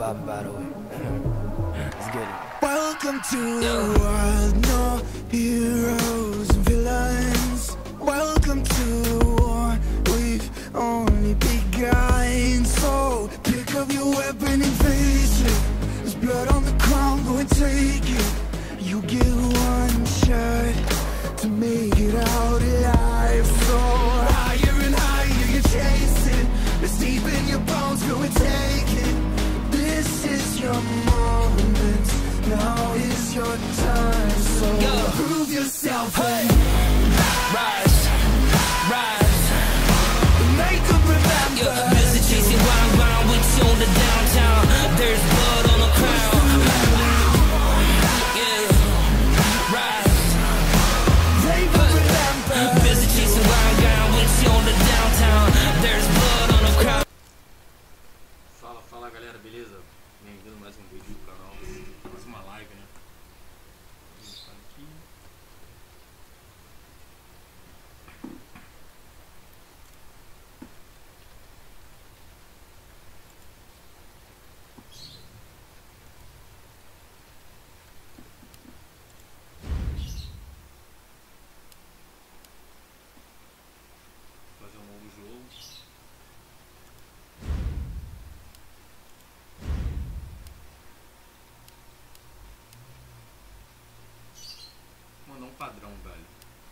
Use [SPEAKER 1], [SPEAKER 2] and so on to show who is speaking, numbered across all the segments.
[SPEAKER 1] bobbing, by the way. Let's get it.
[SPEAKER 2] Welcome to the world, no heroes and villains. Welcome to the war, we've only begun. So pick up your weapon and face it. There's blood on the ground, go and take it. You get one shot to make it out alive. So higher and higher you're chasing. It's deep in your bones, go and take it. This is your moment, now is your time. So prove yourself, hey.
[SPEAKER 1] Rise, rise.
[SPEAKER 2] Make them remember.
[SPEAKER 1] Yeah, busy chasing round with you on the downtown. There's blood on the crown. Yeah, rise.
[SPEAKER 2] They will remember.
[SPEAKER 1] Busy chasing round with you on the downtown. There's blood on the crown.
[SPEAKER 3] Fala galera, beleza? Bem-vindo a mais um vídeo do canal, mais uma live, né? Vamos aqui. Fazer um novo jogo. Mandar um padrão, velho.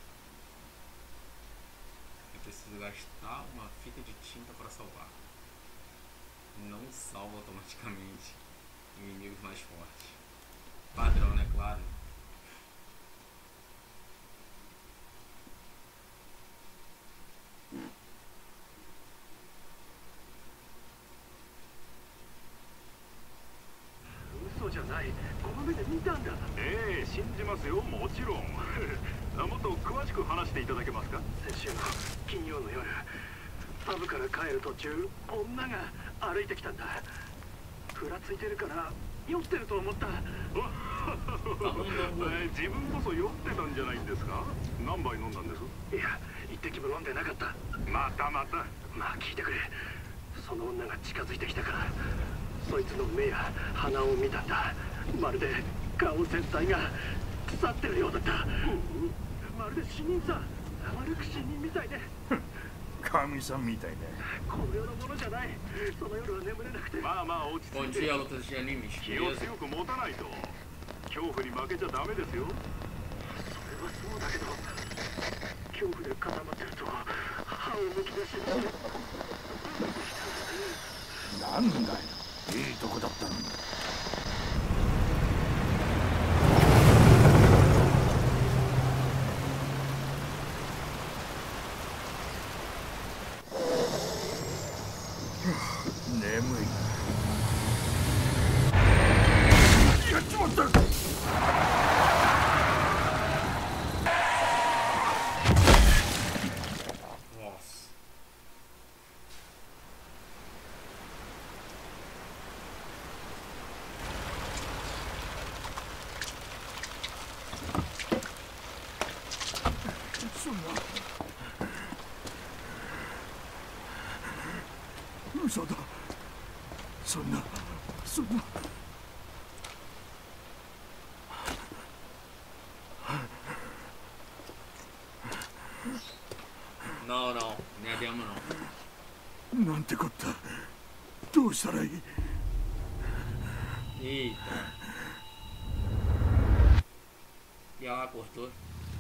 [SPEAKER 3] Eu preciso gastar uma fita de tinta para salvar. Não salva automaticamente inimigos mais fortes. Padrão, né? Claro.
[SPEAKER 4] ええ、信じますよ、もちろん。もっと詳しく話していただけますか。先週の金曜の夜、パブから帰る途中、女が歩いてきたんだ。ふらついてるから酔ってると思った。自分こそ酔ってたんじゃないんですか。何杯飲んだんです。いや、一滴も飲んでなかった。またまあ聞いてくれ。その女が近づいてきたから、そいつの目や鼻を見たんだ。まるで顔全体が腐ってるようだった。まるで死人さ。歩く死人みたいで。
[SPEAKER 5] 神さんみたいね。
[SPEAKER 4] この世のものじゃない。その夜は眠れなくて。まあ落ち着いて。気を強く持たないと。恐怖に負けちゃダメですよ。それはそうだけど、恐怖で固まってると歯をむき出しにして。
[SPEAKER 5] なんだよ、いいとこだったのに。眠い。やっちまった。嘘だ。そんな。
[SPEAKER 3] Não, nem adiamos não.
[SPEAKER 5] なんてこった。どうしたらいい。
[SPEAKER 3] Eita. E ela cortou.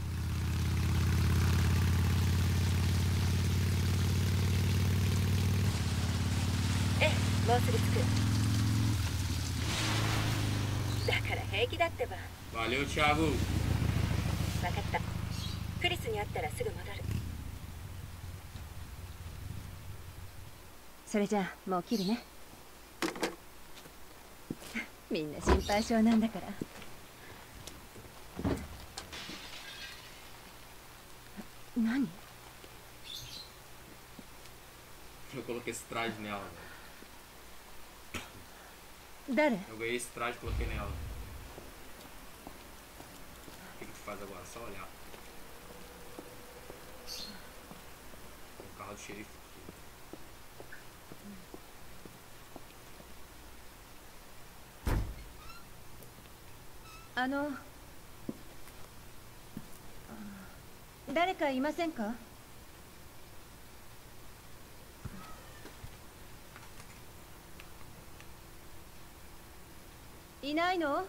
[SPEAKER 3] Valeu, Thiago.
[SPEAKER 6] わかった。クリスに会ったらすぐ戻る。それじゃあもう切るね。みんな心配性なんだから。何？
[SPEAKER 3] Eu coloquei esse traje nela.
[SPEAKER 6] 誰？
[SPEAKER 3] Eu ganhei esse traje e coloquei nela. O que tu faz agora? Só olhar. O carro do xerife.
[SPEAKER 6] 誰かいませんか？いないの？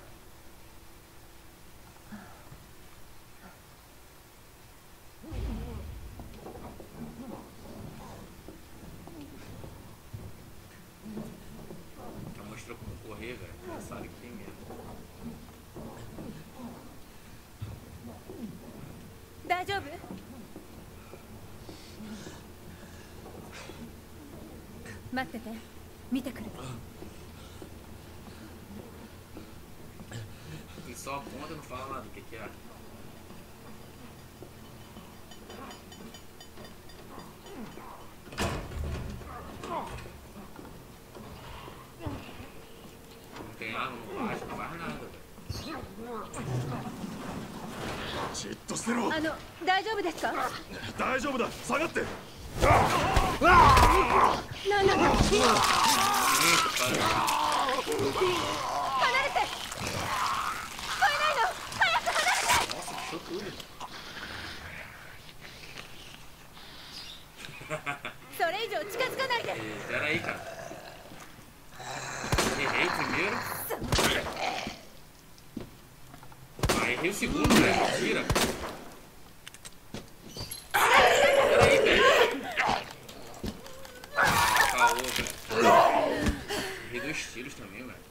[SPEAKER 3] Mostrou como correr, velho. Já sabe que tem mesmo.
[SPEAKER 6] 大丈夫？待ってて、見てくる。
[SPEAKER 3] E só aponta e não fala nada do que é. Não tem água, não baixa, não faz nada, velho.
[SPEAKER 5] じっとしてろ。
[SPEAKER 6] 大丈夫ですか？
[SPEAKER 5] 大丈夫だ。下がって。
[SPEAKER 6] なんだ。離れて。聞こえないの。早く離れて。
[SPEAKER 3] Nossa, puxou tudo.
[SPEAKER 6] それ以上近づかないで。
[SPEAKER 3] Pera aí, cara. Errei primeiro. Ah, errei o segundo, velho. Mentira. Pera aí, velho. Caô, velho. Errei 2 tiros também, velho.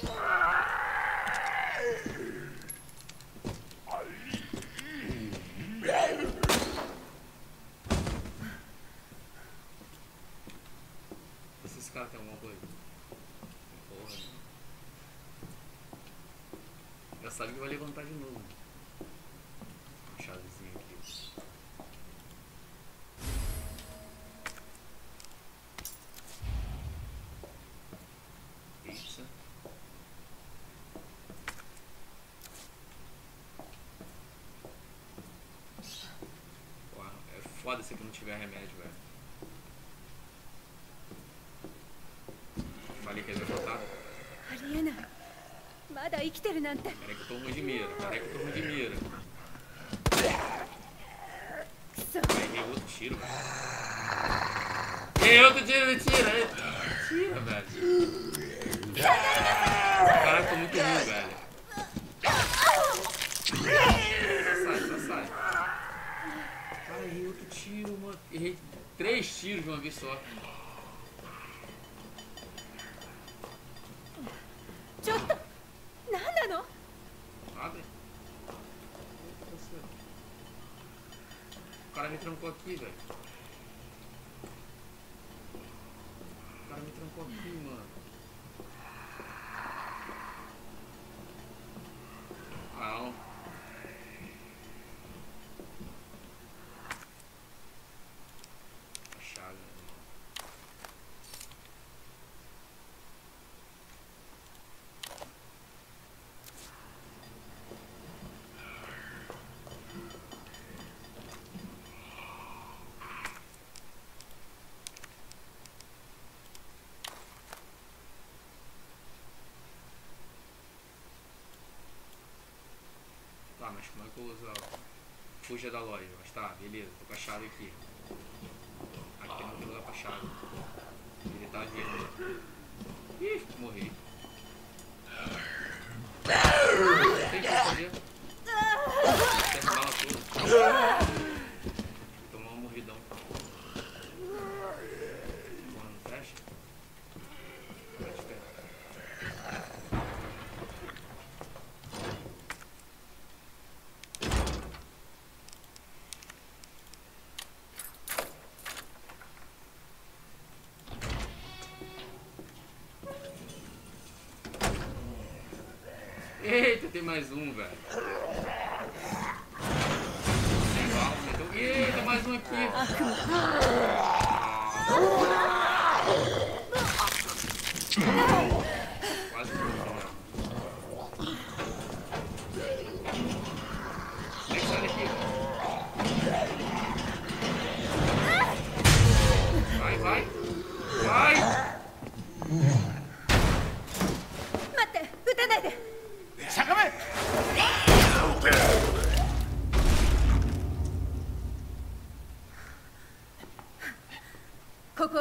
[SPEAKER 3] Esse cara tem alguma coisa. Porra. Já sabe que vai levantar de novo. Uma chavezinha aqui. Pizza. Porra, é foda se aqui não tiver remédio, velho. Falei que ele vai voltar.
[SPEAKER 6] ありえない。まだ生きてるなんて。
[SPEAKER 3] Peraí que eu tô ruim de mira. Peraí que eu tô ruim de mira.
[SPEAKER 6] くそ。
[SPEAKER 3] Errei outro tiro, velho. Errei outro tiro, mentira. Mentira, velho. Caraca, eu tô muito ruim, velho. Só sai. Cara, errei outro tiro, mano. Errei 3 tiros de uma vez só.
[SPEAKER 6] ちょっと。何なの？
[SPEAKER 3] Nada. O cara me trancou aqui, velho. O cara me trancou aqui, mano. Não. A chave. Tá, mas como é que eu uso a... Fuja da loja, mas tá, beleza, tô com a chave aqui. Aqui tem outro lugar pra chave. Ele tá vivo. Ih, morri. Tem que fazer. Tem bala toda. Tomar uma morridão. Porra, não fecha? Fecha, espera. Eita, tem mais um, velho. Sem bala, então... Eita, mais um aqui. Quase morri, né? Tem que sair daqui, velho. Vai, vai. Vai!
[SPEAKER 6] 待って、撃たないで。
[SPEAKER 5] しゃがめ。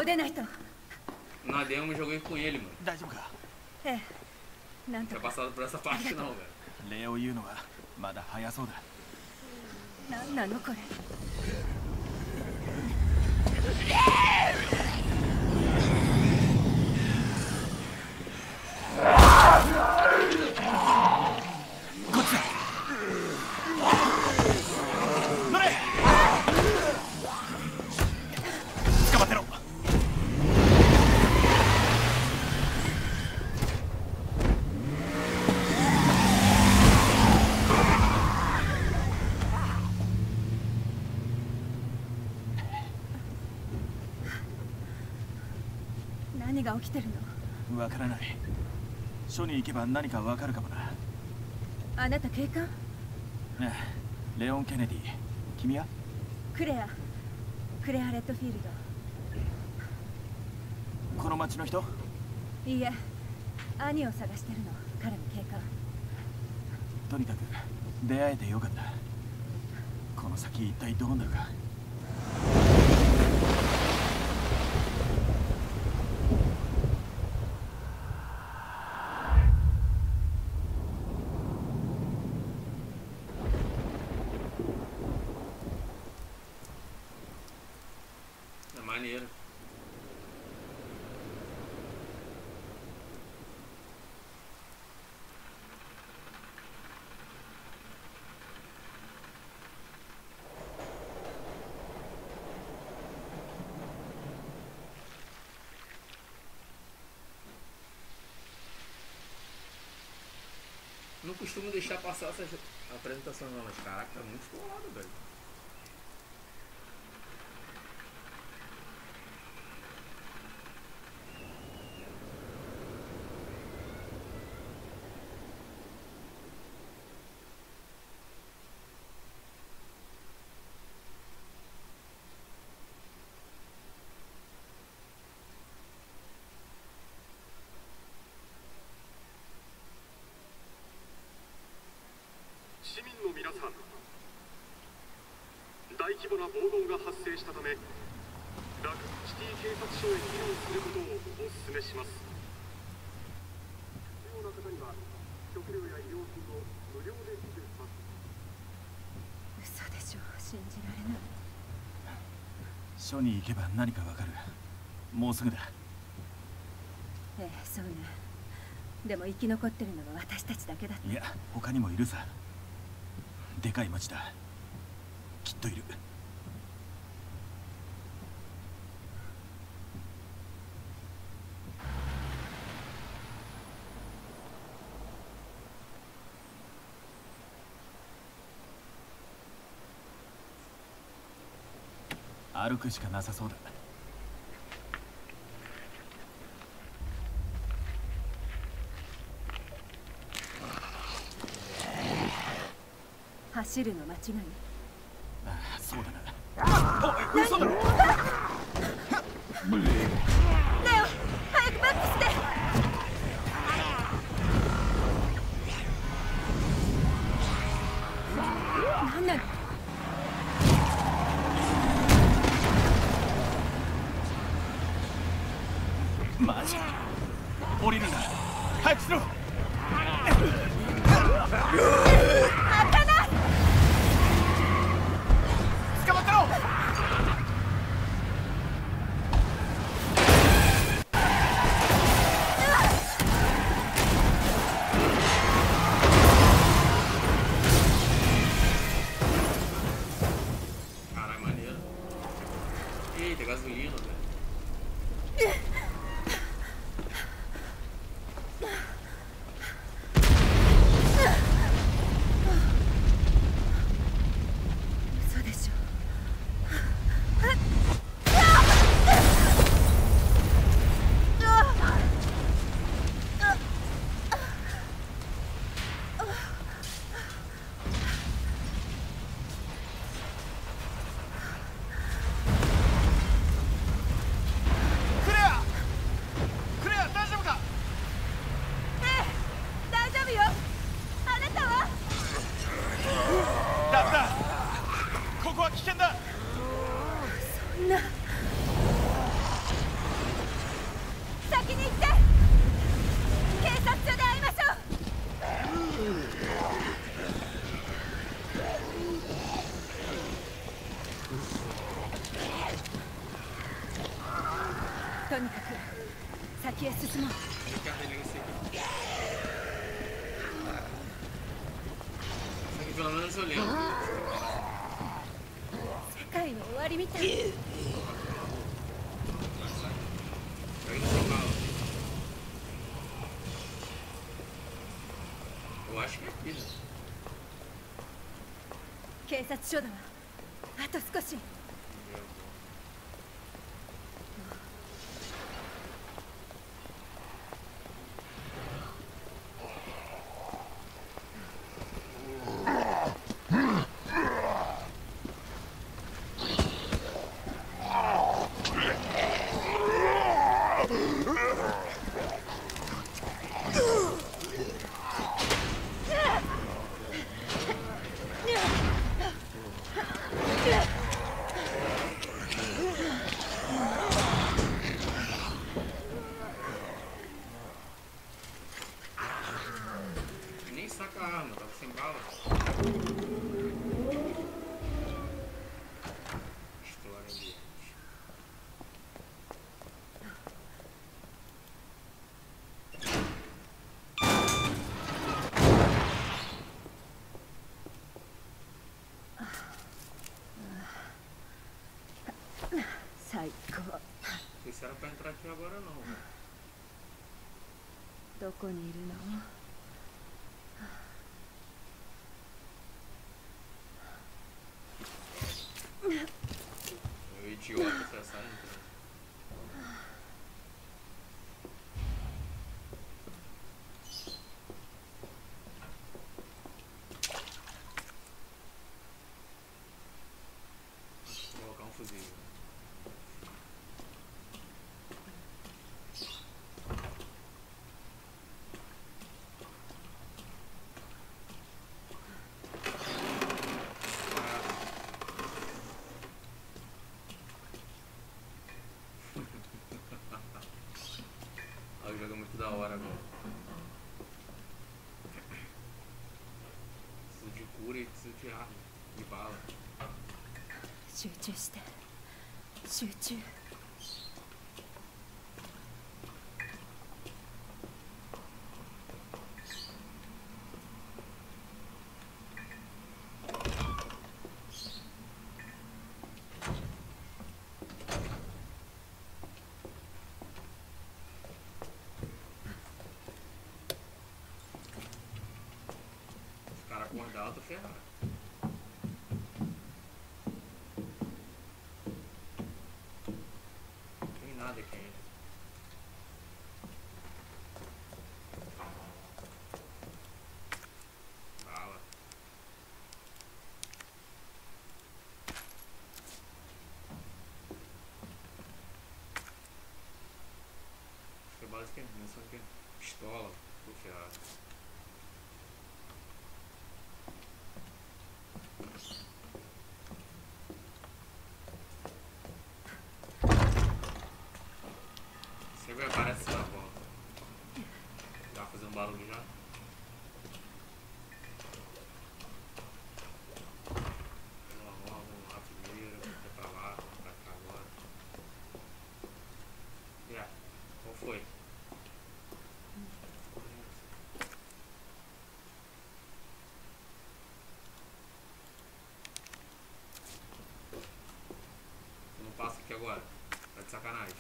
[SPEAKER 6] 出ないと。
[SPEAKER 3] Na demo eu joguei com ele, mano.
[SPEAKER 7] 大丈夫か？
[SPEAKER 6] ええ、なんと
[SPEAKER 3] Tinha
[SPEAKER 6] か。
[SPEAKER 3] passado por essa parte não, velho.
[SPEAKER 7] 礼を言うのはまだ早そうだ。
[SPEAKER 6] なんなのこれ。
[SPEAKER 7] こっちだ。乗れ。捕まってろ。
[SPEAKER 6] 何が起きてるの？
[SPEAKER 7] わからない。署に行けば何かわかるかもな。
[SPEAKER 6] あなた警官？
[SPEAKER 7] ねえ、レオン・ケネディ。君は？
[SPEAKER 6] クレアレッドフィール
[SPEAKER 7] この町の人？
[SPEAKER 6] ド。いいえ、兄を探してるの。彼も警官。
[SPEAKER 7] とにかく出会えてよかった。この先一体どうなるか。
[SPEAKER 3] Maneiro. Não costumo deixar passar essas apresentações não, mas caraca, tá muito colado, velho.
[SPEAKER 6] 嘘でしょ、信じられない。
[SPEAKER 7] 署に行けば何かわかる。もうすぐだ。
[SPEAKER 6] ええ、そうね。でも生き残ってるのは私たちだけだって。
[SPEAKER 7] いや、他にもいるさ。でかい町だ。きっといる。歩くしかなさそうだ。
[SPEAKER 6] 走るの間違い？
[SPEAKER 7] ああ、そうだな。おい、嘘だろ。
[SPEAKER 6] レオ、早くバックして。なんなの？
[SPEAKER 7] マジ？降りるんだ。早くしろ。
[SPEAKER 6] 開かない。
[SPEAKER 7] 捕まったろ。
[SPEAKER 3] Caralho, maneiro. Eita, gasolina, velho.
[SPEAKER 6] 進もう。
[SPEAKER 3] Que a delegacia aqui. Isso aqui pelo menos eu lembro.
[SPEAKER 6] 世界の終わりみたい。
[SPEAKER 3] Eu ainda sou mal. Eu acho que é aqui, né?
[SPEAKER 6] 警察署だわ。あと少し。
[SPEAKER 3] Nem saca a arma, tava sem bala. História ambiente.
[SPEAKER 6] 最高。
[SPEAKER 3] Não sei se era pra entrar aqui agora não, velho.
[SPEAKER 6] どこにいるの？
[SPEAKER 3] O idiota tá saindo. Vou colocar um fuzil. Ah, o jogo é muito da hora agora. Preciso de cura e preciso de arma, de bala.
[SPEAKER 6] 集中して。集中。
[SPEAKER 3] Os caras acordaram, eu tô ferrado. Não tem nada aqui ainda. Bala. Acho que é bala de quem? Munição de quem? Pistola. Tô ferrado. Você vai aparecer na volta. Já vai fazer um barulho já? Vamos lá primeiro, vai pra lá, vamos pra cá agora. Já, qual foi? Eu não passo aqui agora, tá de sacanagem.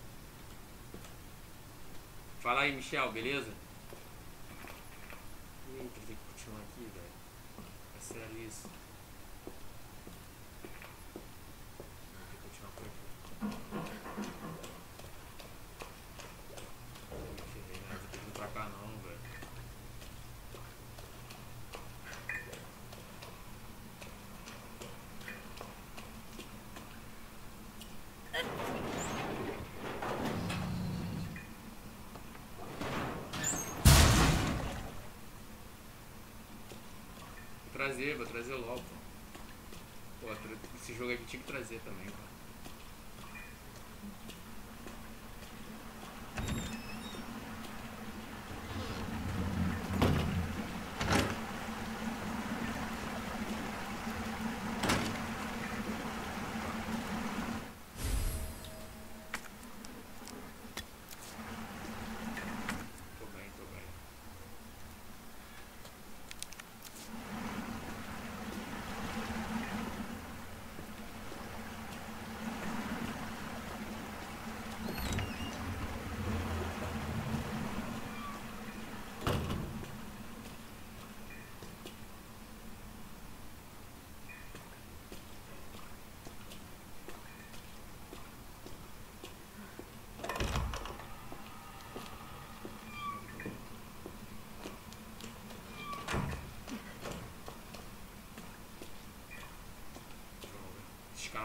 [SPEAKER 3] Fala aí, Michel, beleza? Eita, tem que continuar aqui, velho. É sério isso. Tem que continuar por aqui. Não vou ter que vir pra cá não, velho. Vou trazer logo. Pô, esse jogo aqui tinha que trazer também, cara.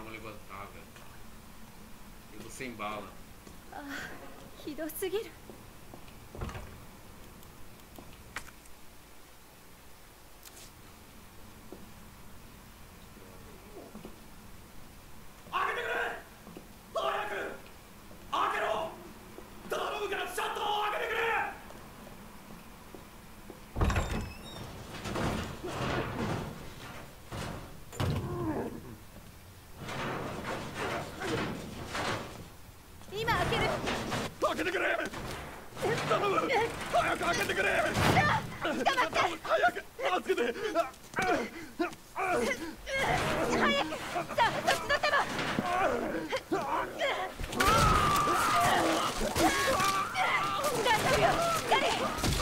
[SPEAKER 3] arma levantada. Eu tô sem bala.
[SPEAKER 6] ひどすぎる。
[SPEAKER 5] 開けてくれ早く開けろ頼むからシャッターを開けてくれ
[SPEAKER 6] 今開ける。
[SPEAKER 5] 開けてくれ頼む早く開けてくれ
[SPEAKER 6] 捕まって
[SPEAKER 5] 早く助けて
[SPEAKER 6] 早く。さあそっちの手も。大丈夫よガリ。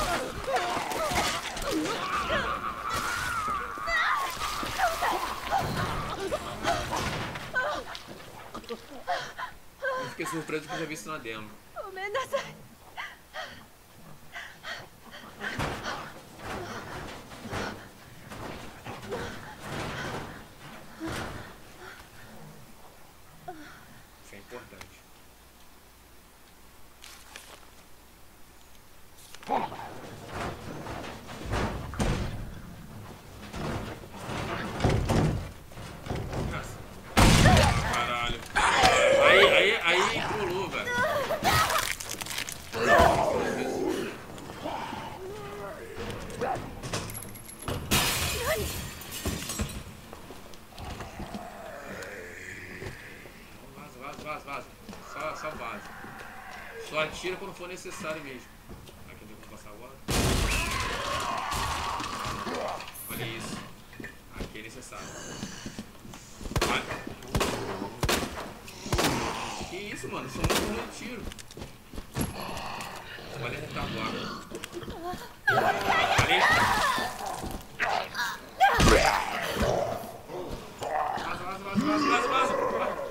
[SPEAKER 3] Eu fiquei surpreso que eu já vi isso na demo.
[SPEAKER 6] ごめんなさい。
[SPEAKER 3] Isso é importante. Caralho. Aí pulou, velho. Vaza. Só vaza. Só atira quando for necessário mesmo. Aqui onde eu vou passar agora. Olha isso. Aqui é necessário. Vai. Que isso, mano? São muito tiro. Olha a retaguarda. Ali. Vaza.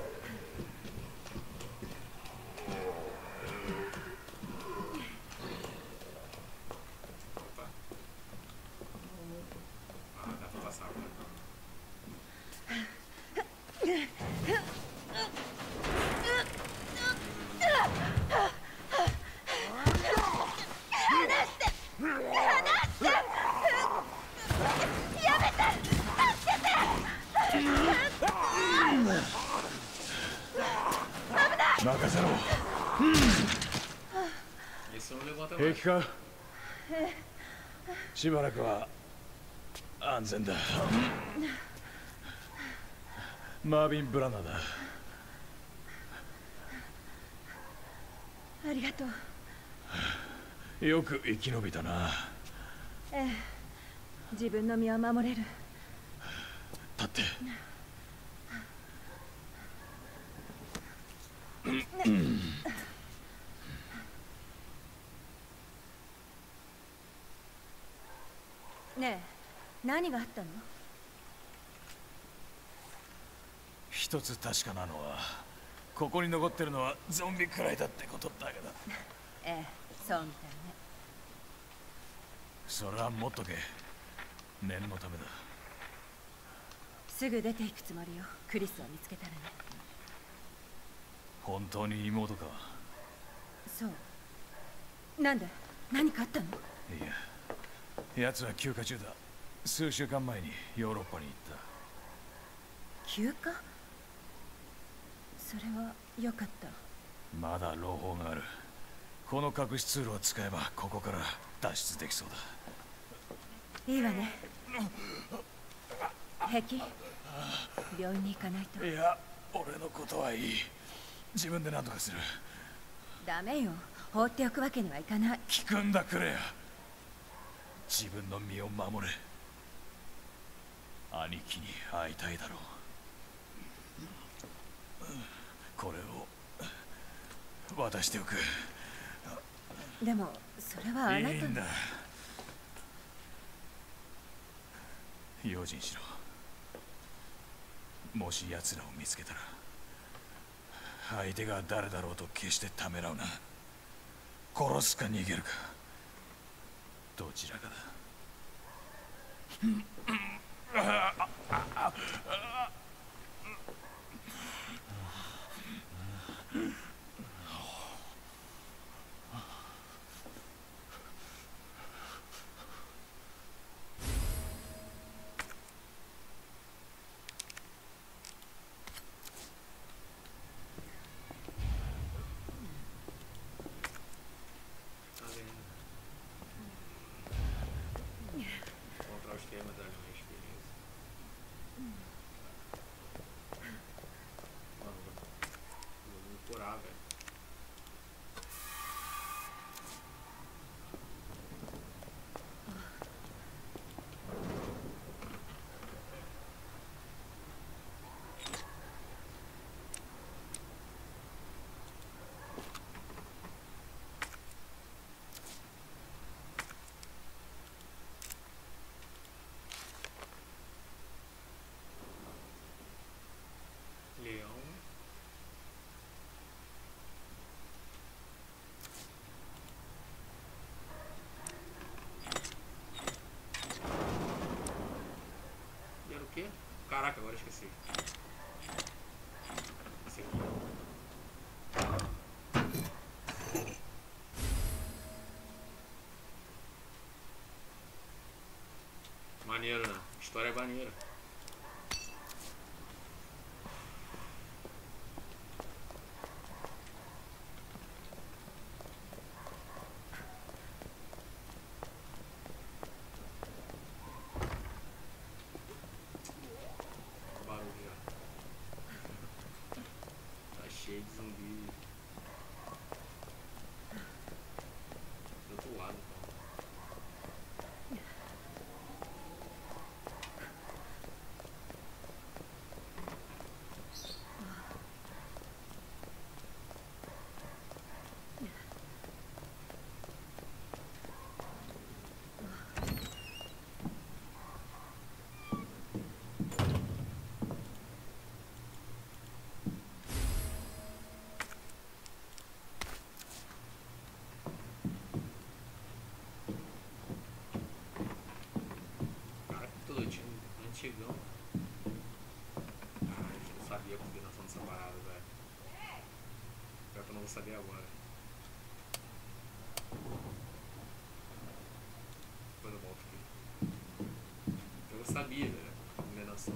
[SPEAKER 3] Esse não levanta mais.
[SPEAKER 5] 平気かしばらくは安全だマービン・ブラナーだ
[SPEAKER 6] ありがとう。
[SPEAKER 5] よく生き延びたな
[SPEAKER 6] ええ、自分の身は守れる。
[SPEAKER 5] 立って
[SPEAKER 6] ねえ、何があったの？
[SPEAKER 5] 一つ確かなのはここに残ってるのはゾンビくらいだってことだけど
[SPEAKER 6] ええ、そうみたいね。
[SPEAKER 5] それは持っとけ念のためだ
[SPEAKER 6] すぐ出ていくつもりよ。クリスを見つけたらね。
[SPEAKER 5] 本当に妹か
[SPEAKER 6] そう。なんで？何かあったの？
[SPEAKER 5] いや奴は休暇中だ数週間前にヨーロッパに行った
[SPEAKER 6] 休暇？それは良かった。
[SPEAKER 5] まだ朗報があるこの隠し通路を使えばここから脱出できそうだ
[SPEAKER 6] いいわね。平気？病院に行かないと。
[SPEAKER 5] いや俺のことはいい自分で何とかする
[SPEAKER 6] ダメよ。放っておくわけにはいかない。
[SPEAKER 5] 聞くんだクレア自分の身を守れ兄貴に会いたいだろうこれを渡しておく
[SPEAKER 6] でもそれはあなた
[SPEAKER 5] いいんだ用心しろもし奴らを見つけたら相手が誰だろうと決してためらうな殺すか逃げるかどちらかだ
[SPEAKER 3] esqueci. Esse aqui. Maneiro, né? História é maneira. Barulho, ó. Tá cheio de zumbi. Do outro lado, então. Caraca, tudo antigão. Ah, eu não sabia a combinação dessa parada, velho. Pior que eu não vou saber agora. Depois eu volto aqui. Eu sabia, velho, a combinação.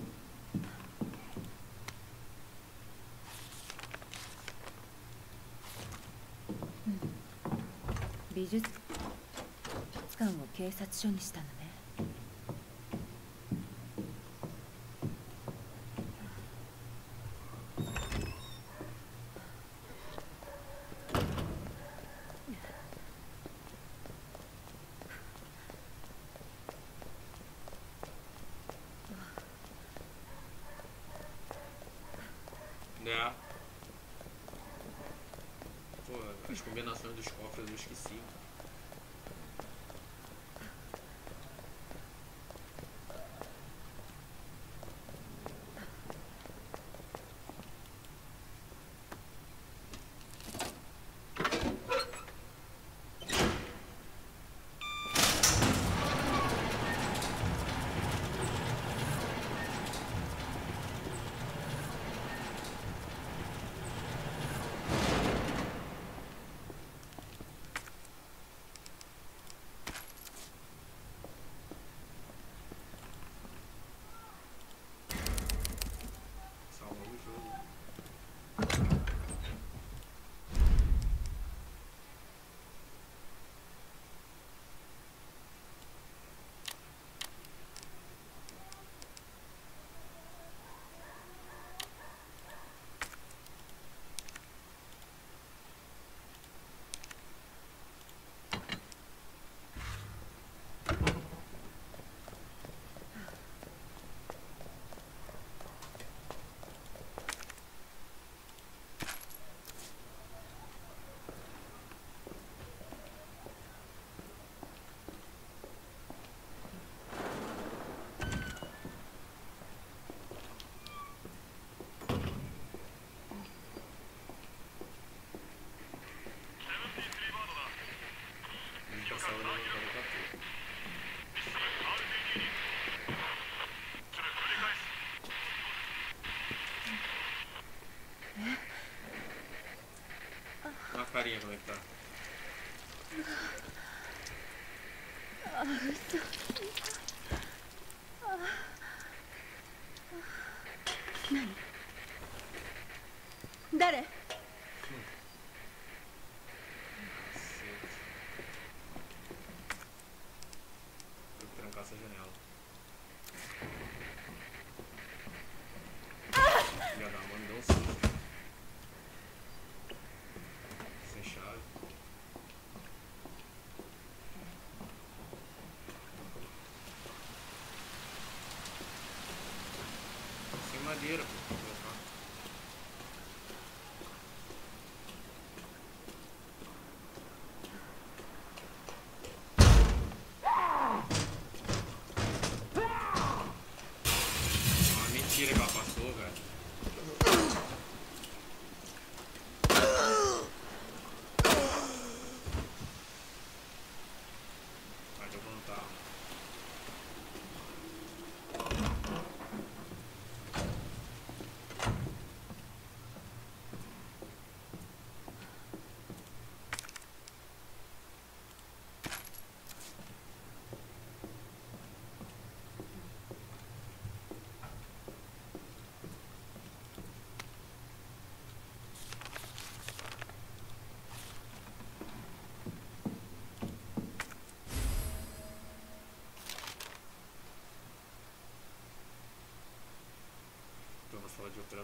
[SPEAKER 6] うん美術館を警察署にしたのね。
[SPEAKER 3] Né? Pô, as combinações dos cofres eu esqueci. Salva o jogo. Passava no mercado pra tudo. Olha a carinha como é que tá.
[SPEAKER 6] 誰？
[SPEAKER 3] Vou trancar essa janela. Filha da mãe, deu um susto. Sem chave.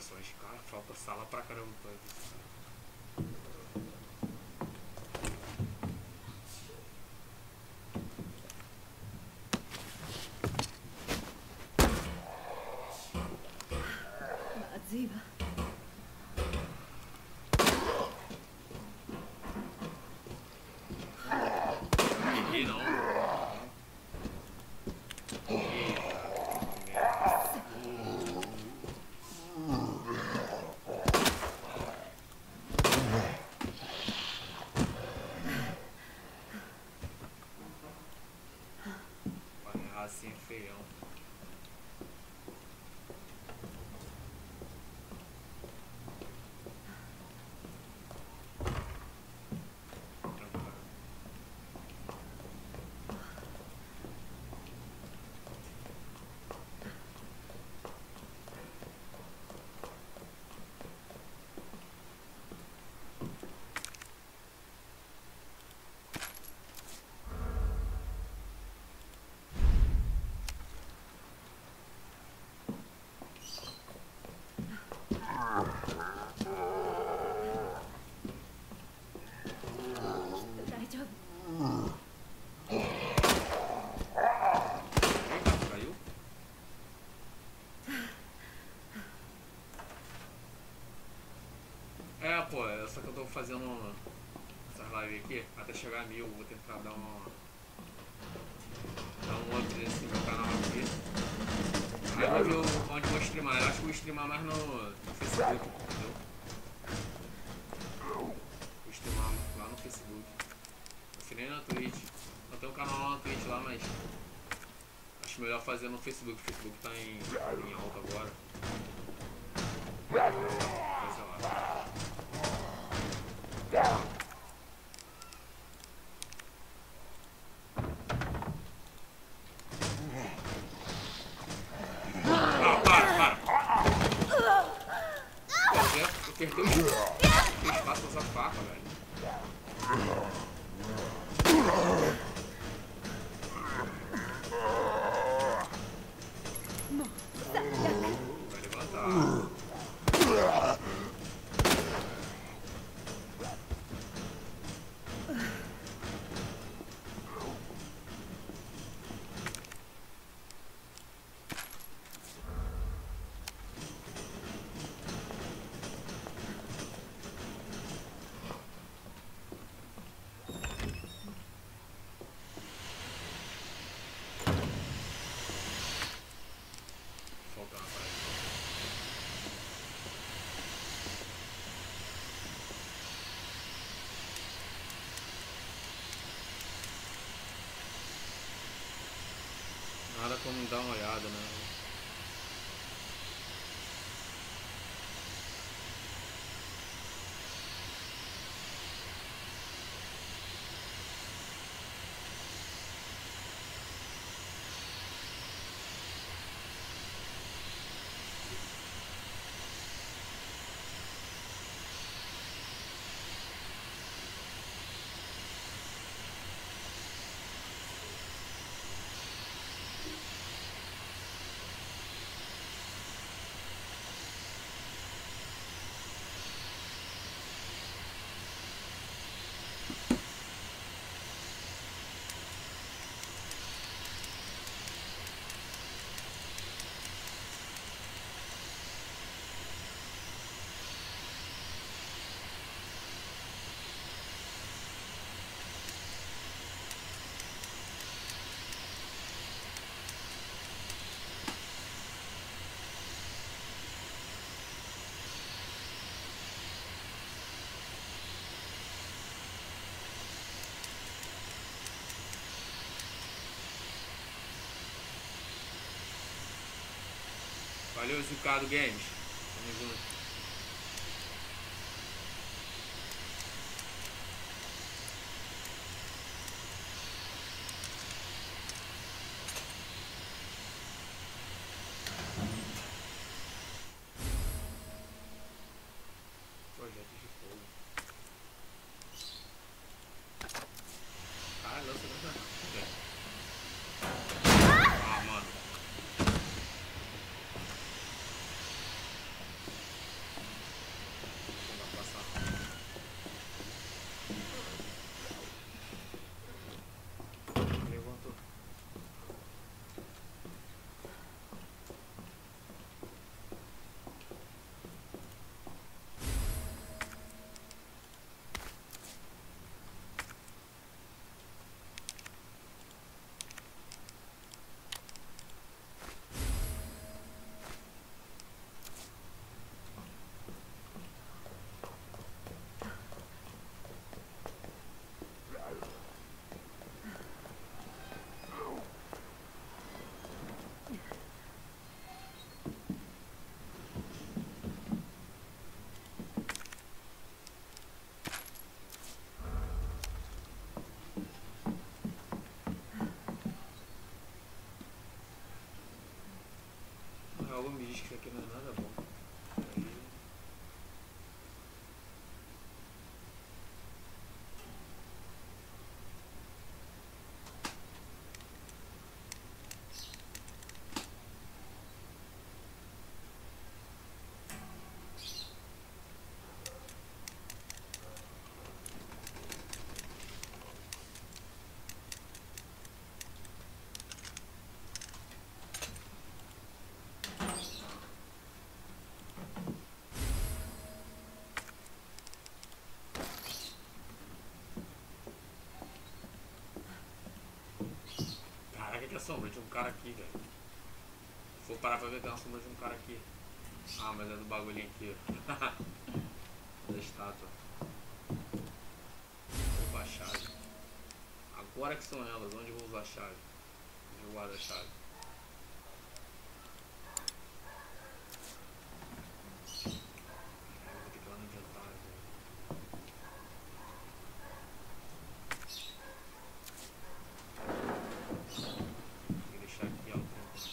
[SPEAKER 3] atualizações. Cara, falta sala pra caramba pra isso. Assim, feião. Pô, só que eu tô fazendo essas lives aqui até chegar a 1000, vou tentar dar um up nesse meu canal aqui. Aí eu vou ver onde eu vou streamar. Eu acho que vou streamar mais no Facebook, entendeu? Vou streamar lá no Facebook. Não sei nem na Twitch. Eu tenho um canal lá na Twitch lá, mas acho melhor fazer no Facebook. O Facebook tá em alta agora. Sei lá. Perdeu o espaço dessa faca, velho. Vai levantar. Nada como dar uma olhada, né? Valeu, Zucado Games. Tamo junto. Projeto de fogo. Ah, lança, lança. Ah, mano. Algo me diz que isso aqui não é nada bom. Aí... Caraca, que é a sombra de um cara aqui, velho. Se for parar pra ver, tem uma sombra de um cara aqui. Ah, mas é do bagulhinho aqui, ó. Da estátua. Opa, a chave. Agora que são elas, onde eu vou usar a chave? Onde eu guardo a chave? Eu vou ter que ir lá no inventário, velho. Vou deixar aqui, ó.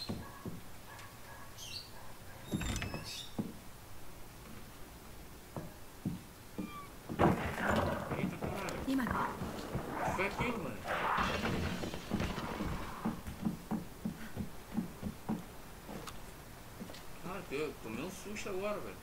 [SPEAKER 3] Eita, caralho.
[SPEAKER 6] 今の
[SPEAKER 3] O que foi aquilo, mano? Cara, eu tomei um susto agora, velho.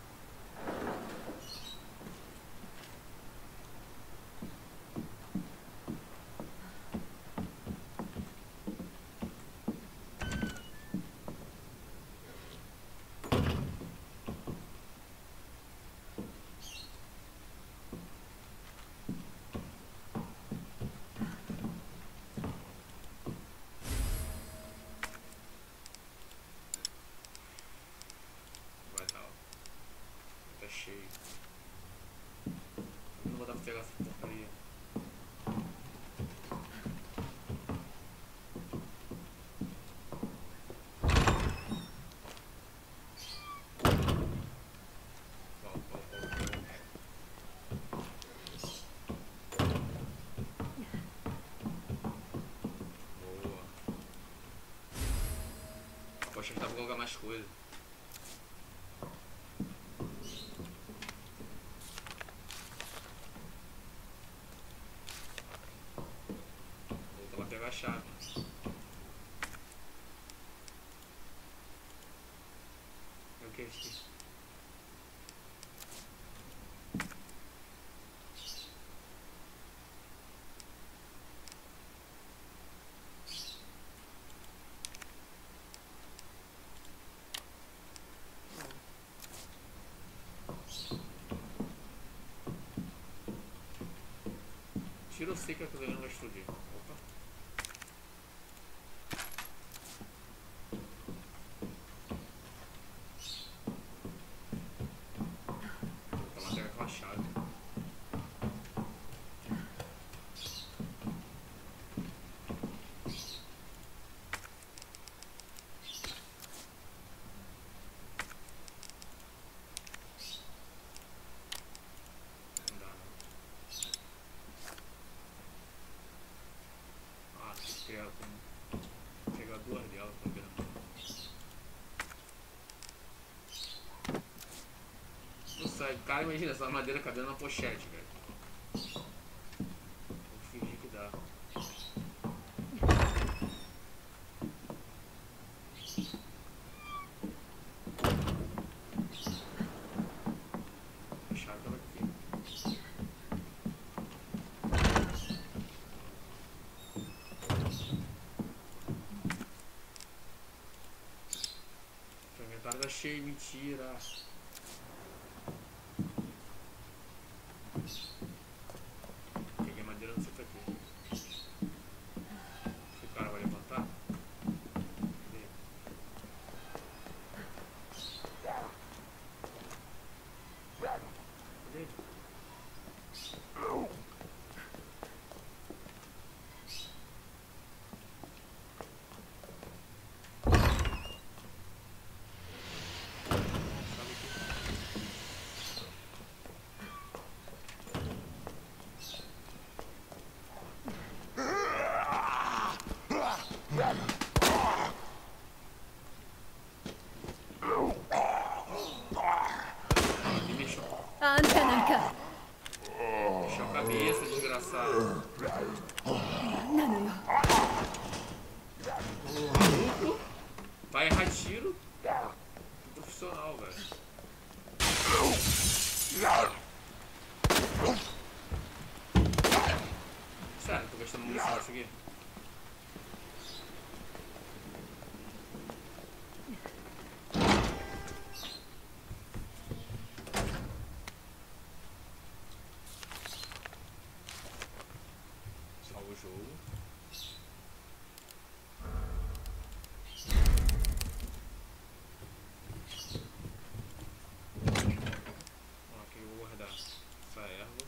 [SPEAKER 3] Vai dar, ó. Tá cheio. Não vou dar pra pegar essa porcaria. Boa. Poxa, dá pra colocar mais coisa. Voltar pra pegar a chave. É o que é isso? Tiro seca que o veneno vai explodir. Opa. Vou lá pegar com a chave. Não dá, não. Ah, tem que pegar, vou pegar duas delas pra ver. Não sai, cara, imagina essa madeira cabendo na pochete, velho. Vou fingir que dá. A chave tava aqui. O inventário tá cheio, mentira. Peguei madeira no centro aqui. O cara vai levantar? Cadê? Cadê? Sabe aqui? Vai errar tiro? Profissional, velho. Sério, tô gastando munição nisso aqui. Salva o jogo. Aqui eu vou guardar essa erva.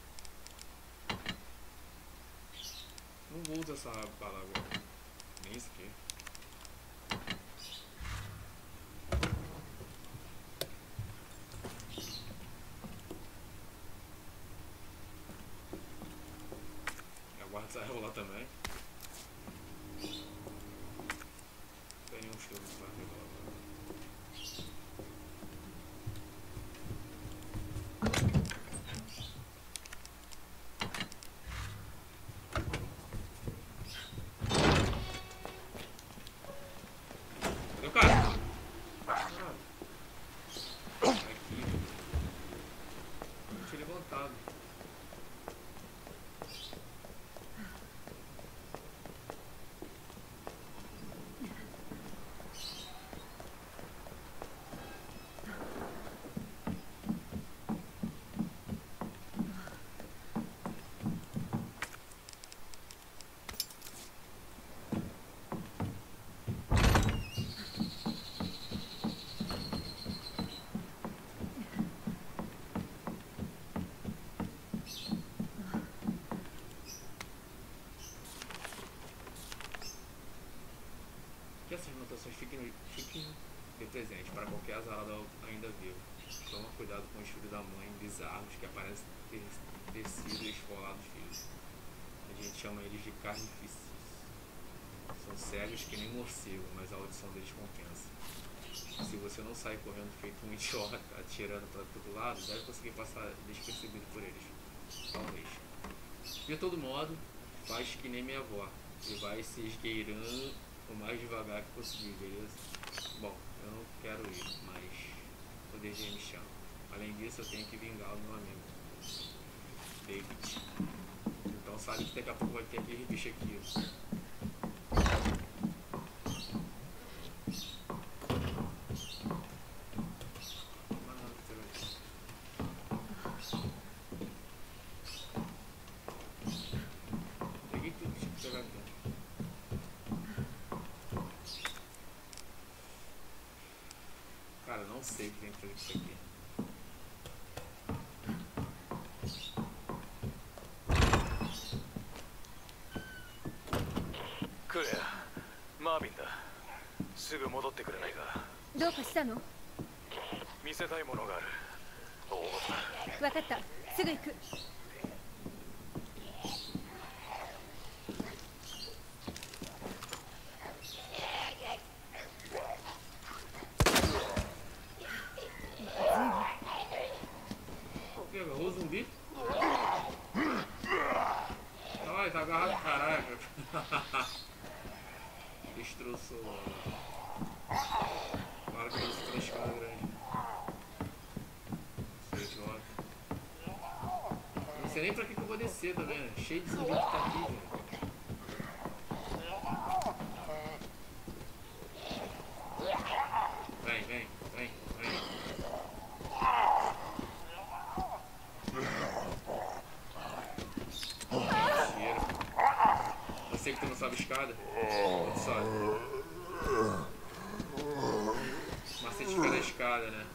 [SPEAKER 3] Não vou usar essa bala agora. Nem isso aqui. Eu guardo essa erva lá também. Tem nenhum estilo pra revelar agora. Cadê o cara? Caralho. Aqui. Não tinha levantado. Que essas anotações fiquem de presente para qualquer azarado ainda vivo. Toma cuidado com os filhos da mãe bizarros que parecem ter sido esfolados filhos. A gente chama eles de carnificícios. São cegos que nem morcego, mas a audição deles compensa. Se você não sair correndo feito um idiota, atirando para todo lado, deve conseguir passar despercebido por eles. Talvez. De todo modo, faz que nem minha avó e vai se esgueirando o mais devagar que conseguir, beleza? Bom, eu não quero ir, mas o DG me chama. Além disso, eu tenho que vingar o meu amigo David. Então sabe que daqui a pouco vai ter aquele bicho aqui. Peguei tudo que tinha que pegar aqui. Cara, não sei o que tem que fazer com isso aqui.
[SPEAKER 5] クレア、マービンだ。すぐ戻ってくれないか。
[SPEAKER 6] どうかしたの？
[SPEAKER 5] 見せたいものがある。おお。
[SPEAKER 6] 分かった、すぐ行く。
[SPEAKER 3] Agarrou o zumbi? Olha, tá agarrado, caraca. Destroçou. Claro que isso tem escada grande. Não sei nem pra que eu vou descer, tá vendo? Cheio de zumbi que tá aqui, velho. Vem, vem, vem, vem. Mentira. Eu sei que tu não sabe escada. Tu sabe. Macete fica na escada, né?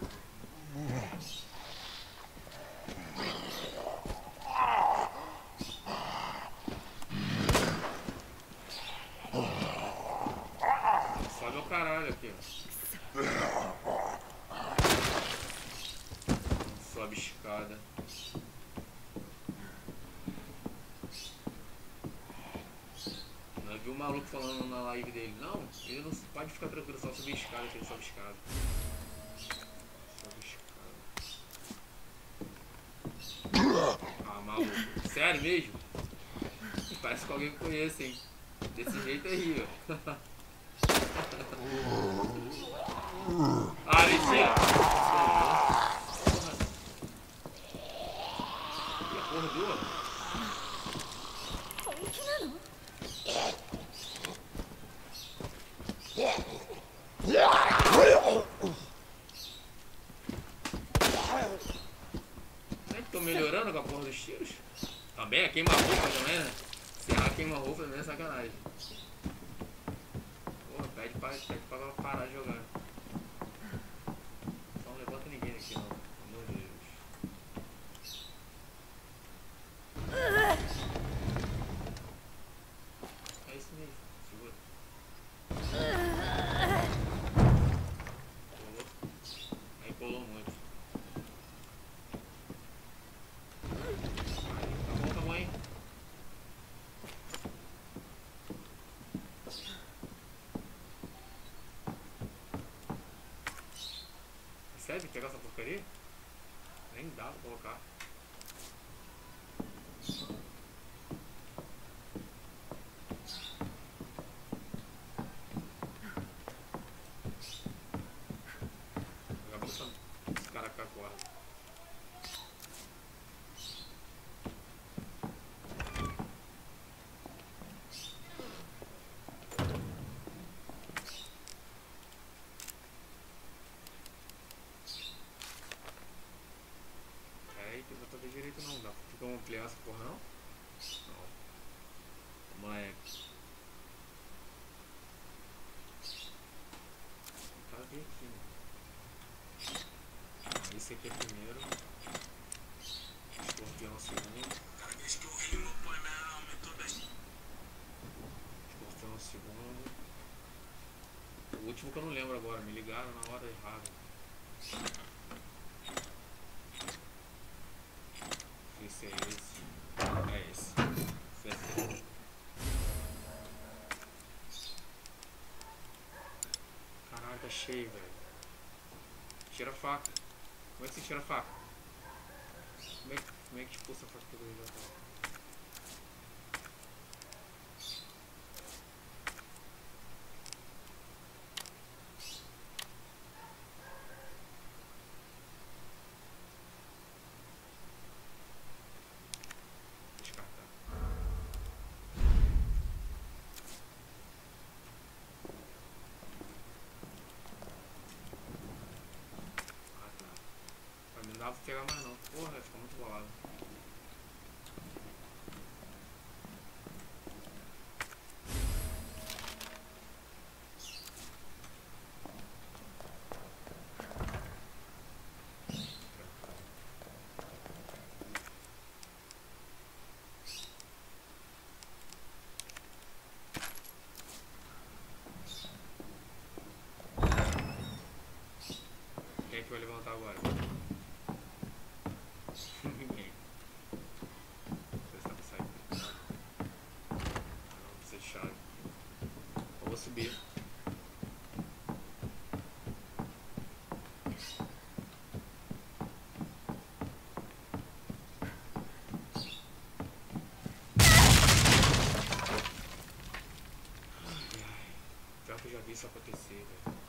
[SPEAKER 3] Sobe o caralho aqui, ó. Sobe escada. Eu vi um maluco falando na live dele. Não, ele não pode ficar tranquilo, só subir escada, que ele sobe escada. Sobe escada. Ah, maluco. Sério mesmo? Parece que alguém conhece, hein? Desse jeito aí, ó. Ah, mentira! E a porra do outro?
[SPEAKER 6] 本気なの？
[SPEAKER 3] Tô melhorando com a porra dos tiros. Também é queima-roupa também, né? Se errar queima-roupa também é sacanagem. Porra, pede pra parar de jogar. Só não levanta ninguém aqui não. Pelo amor de Deus. É isso mesmo. Segura. Pulou. Aí pulou muito. Tá bom aí. Sério, pegar essa porcaria? Nem dá pra colocar. Acabou esse cara com a corda. Direito não dá. Tem como ampliar essa porra não? Não. Moleque. Tá bem aqui, né? Esse aqui é primeiro. Escorpião é o segundo. Escorpião é o segundo. O último que eu não lembro agora. Me ligaram na hora errada. Esse é esse. É esse. Esse. Caralho, tá cheio, velho. Tira a faca. Como é que você tira a faca? Como é que expulsa a faca do jogo? Não dá pra pegar mais não. Porra, vai ficar muito bolado. Quem é que vai levantar agora? Ninguém. Não sei se dá pra sair. Não, precisa de chave. Eu vou subir. Pior que eu já vi isso acontecer, velho.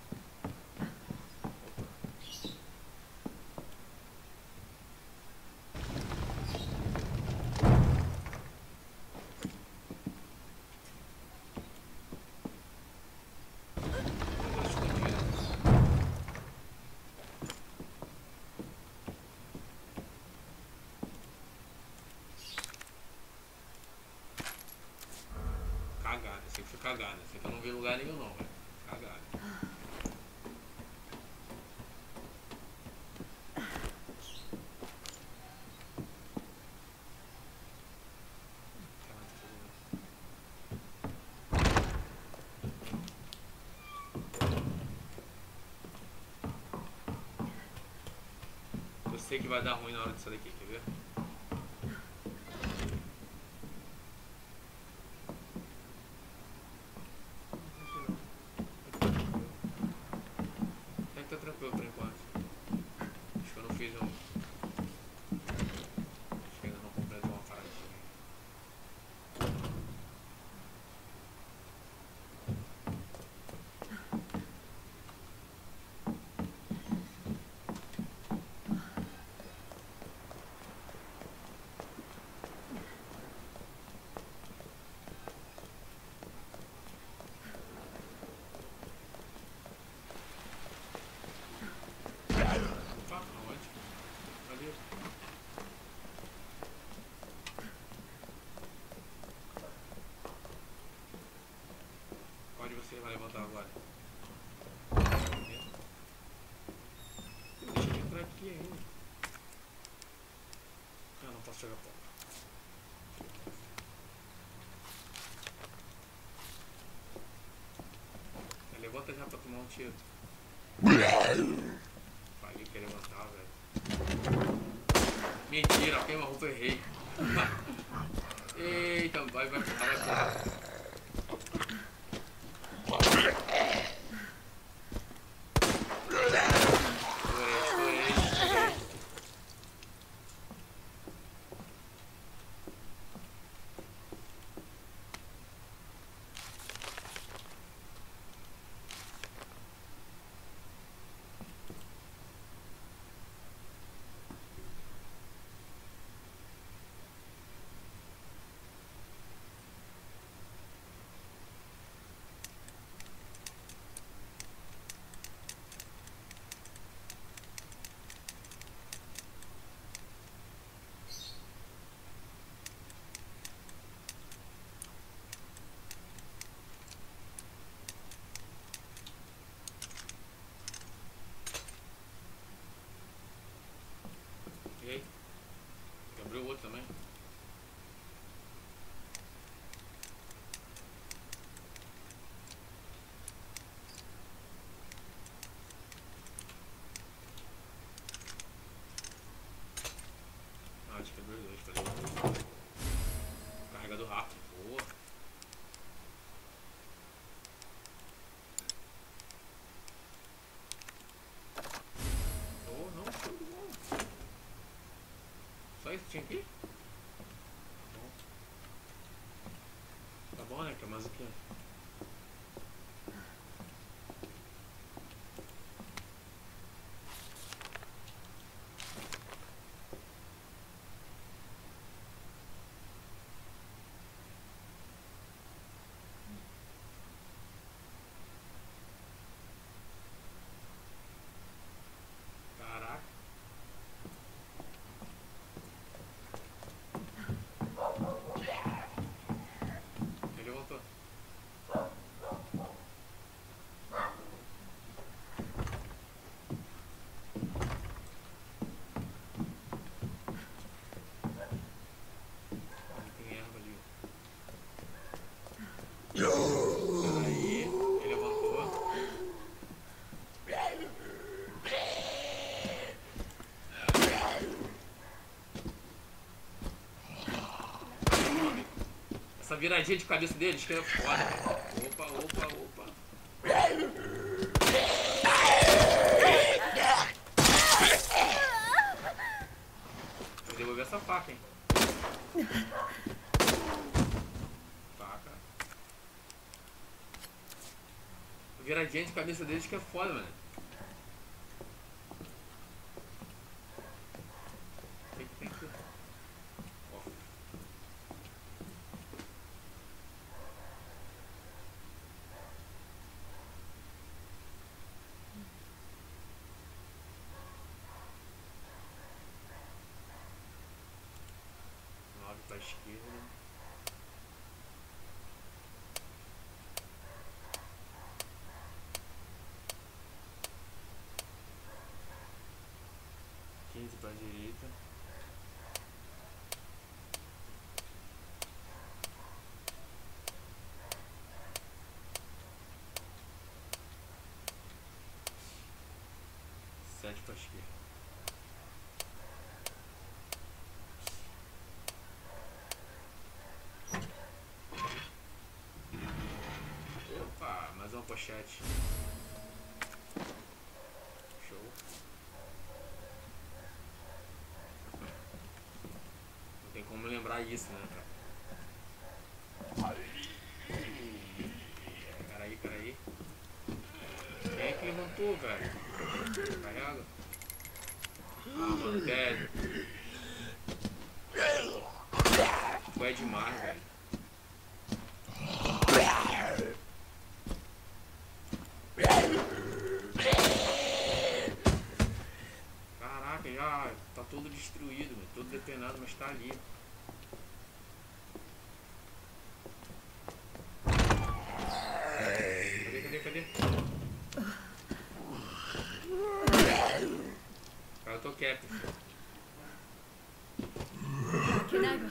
[SPEAKER 3] Cagada, esse aqui foi cagada. Esse aqui eu não vi lugar nenhum não, velho. Cagada. Eu sei que vai dar ruim na hora disso daqui, quer ver? Tá tranquilo por enquanto. Acho que eu não fiz um. Acho que ainda não completou uma parada aqui. se ele vai levantar agora. Deixa eu entrar aqui ainda. Ah, não posso jogar ponto. Levanta já pra tomar um tiro. Falei que ia levantar, velho. Mentira, queima-roupa, errei. Eita, vai pular. Estourei. E aí? Abriu o outro também? Ah, acho que abriu dois, fazer dois. Carregador rápido, boa. Oh, não, show de bola. Só isso tinha aqui? Tá bom, né? Quer mais o que? Caraca. Ele voltou. Tem erva ali. Aí, ele levantou. Essa viradinha de cabeça deles que é foda. Opa. Vou devolver essa faca, hein. Faca. Viradinha de cabeça deles que é foda, mano. Tem que... Ó. Pra esquerda. Pra direita. Sete pra esquerda. Opa, mais uma pochete. Show. Não tem como lembrar isso, né, cara? Peraí. Quem é que levantou, velho? Carrega. Ah, mano, velho. Tu é demais, velho. Caraca, já tá todo destruído, mano. Todo depenado, mas tá ali. cap.
[SPEAKER 6] 負けないわ。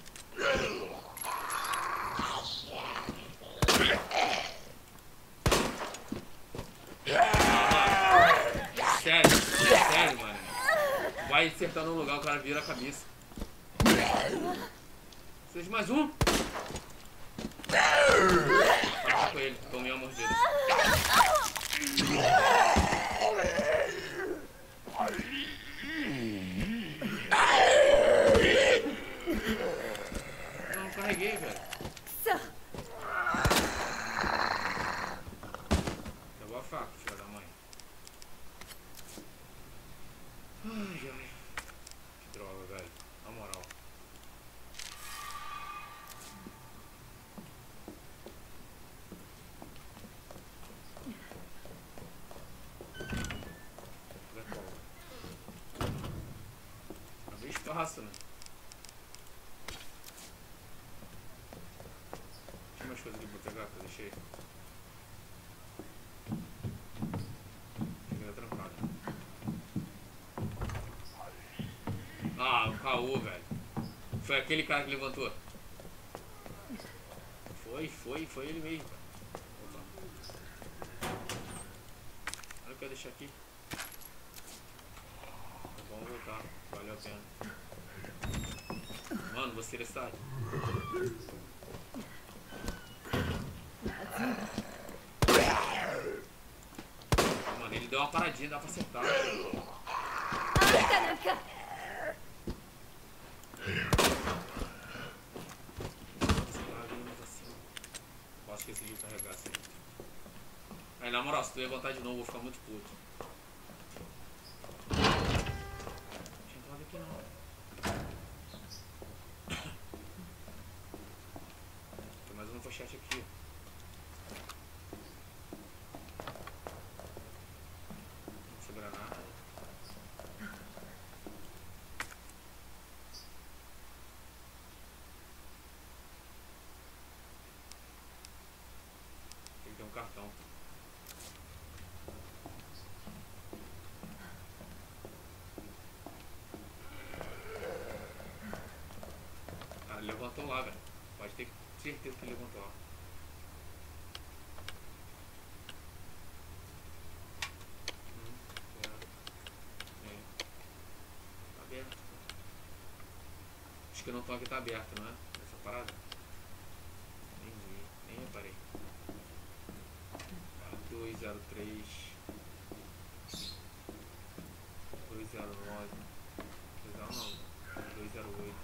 [SPEAKER 3] Sério, mano. Vai acertando no lugar, o cara vira a cabeça. Seja mais um. Acabou com ele, tomei uma mordida. Não, carreguei, velho. Pegou a faca, filha da mãe. Ai, ai. Que droga, velho. Na moral. Abri espaço, né? Tinha umas coisas aqui pra pegar que eu deixei. Fica trancado. Ah, o caô, velho. Foi aquele cara que levantou. Foi ele mesmo, cara. Opa. Olha o que eu deixei aqui. Vamos voltar, valeu a pena. Mano, você sai. Mano, ele deu uma paradinha, dá pra acertar. Posso esquecer de carregar assim. Aí na moral, se tu levantar de novo, eu vou ficar muito puto. Não tinha entrado aqui não. Tem mais uma pochete aqui. Não sobra nada. Tem que ter um cartão. Ah, ele levantou lá, velho. Pode ter certeza que ele levantou lá. É. Tá aberto. Acho que o não aqui tá aberto, não é? Essa parada? Nem vi, nem reparei. 203 209 208.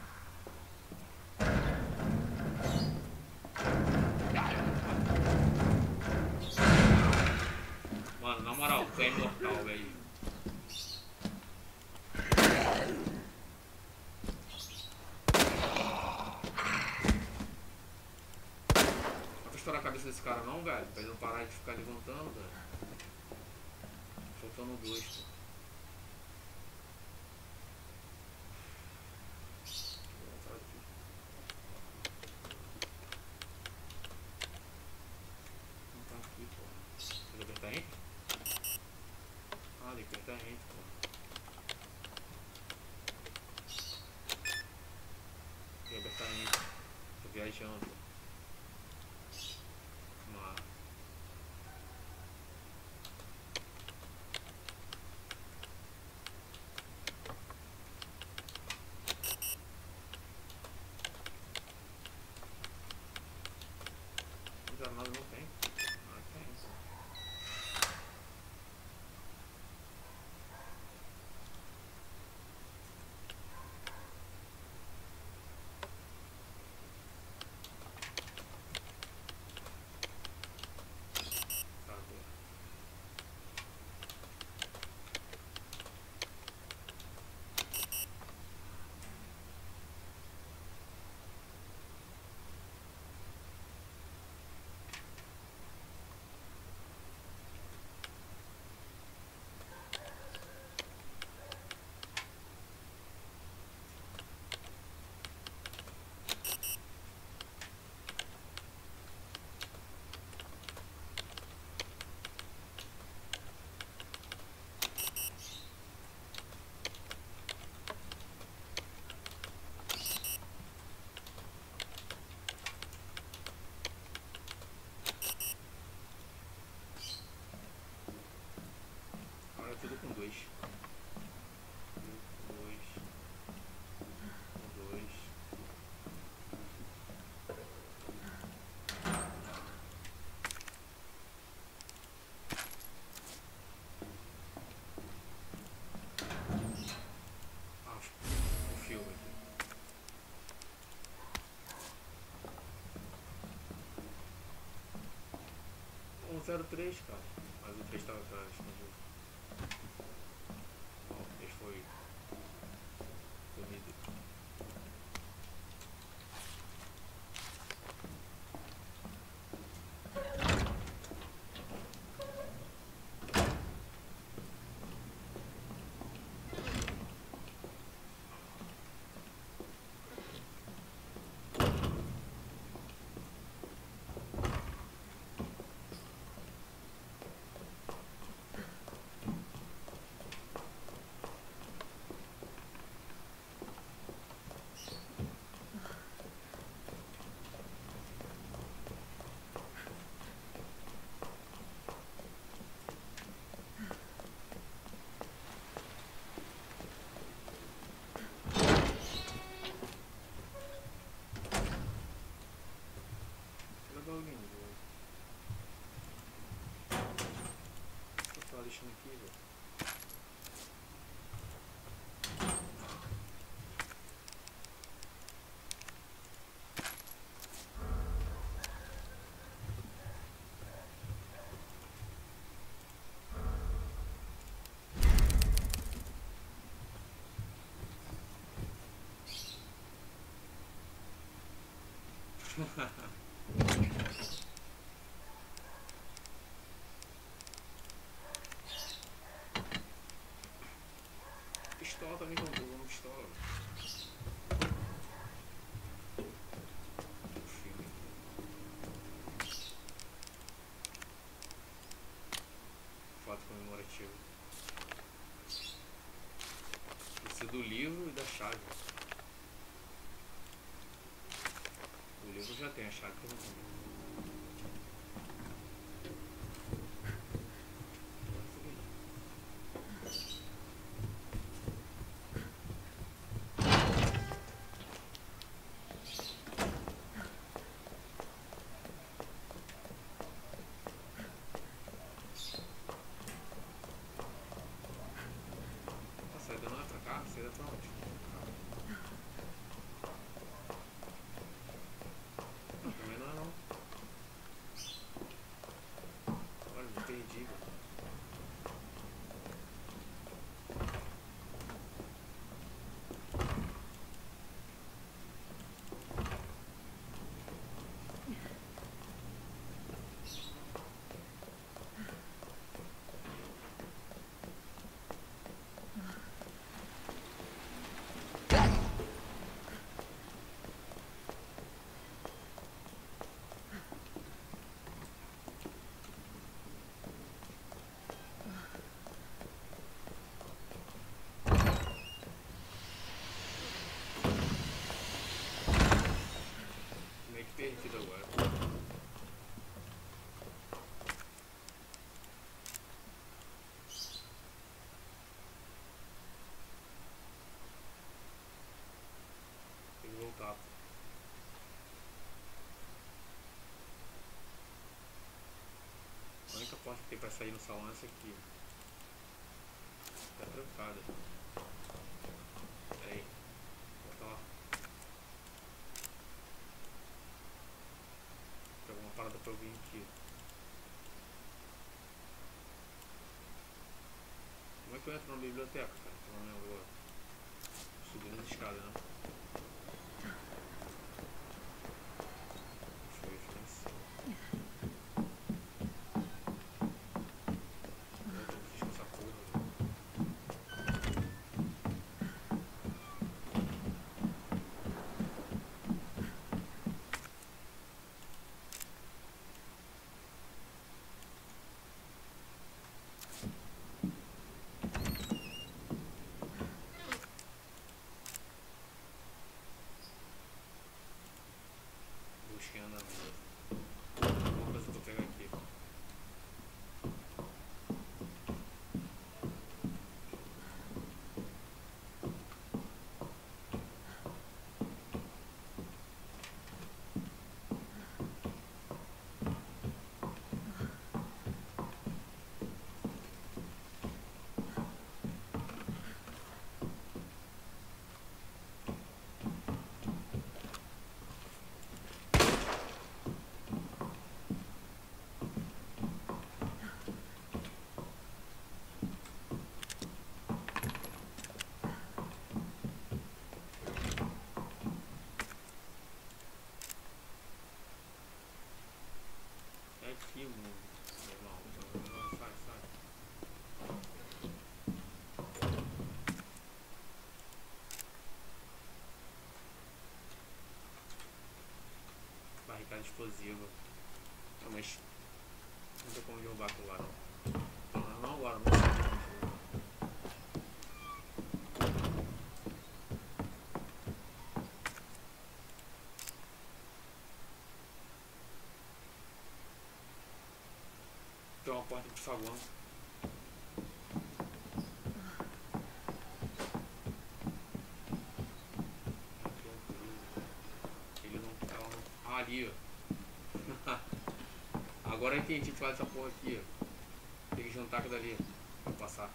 [SPEAKER 3] Mano, na moral, tu é imortal, velho. Não vou estourar a cabeça desse cara não, velho. Pra ele não parar de ficar levantando, velho. Faltando 2, pô. Não tá aqui, pô. Você vai apertar Enter? Ah, tem que apertar Enter, pô. Tem que apertar Enter. Tô viajando, pô. Nada não tem. Ah, tem. Cadê? 03, cara. Mas o 3 tava escondido. Bom, esse foi comido. Lixando aqui, velho. Pistola também, que eu vou uma pistola. Foto comemorativa. Precisa do livro e da chave. O livro já tem, a chave que eu não tenho. Saída não é pra cá? Saída pra onde? Não, também não é não. Olha, me perdi, velho. Perdido agora. Tem que voltar. A única porta que tem pra sair no salão é essa aqui. Tá trancada. Pera aí. Volta lá. Tem alguma parada pra eu vir aqui. Como é que eu entro na biblioteca, cara? Eu não lembro agora. Subindo as escadas, né? Deixa eu ficar em cima. Eu tô fiz com essa porra, velho. aqui, mano. Não, sai. Barricada explosiva. Não, mas não tem como derrubar aquilo lá, não. Não agora, não sei. Tem uma porta de saguão. Ele não tá lá. Ah, ali, ó. Agora eu entendi que faz essa porra aqui, ó. Tem que juntar com dali pra passar.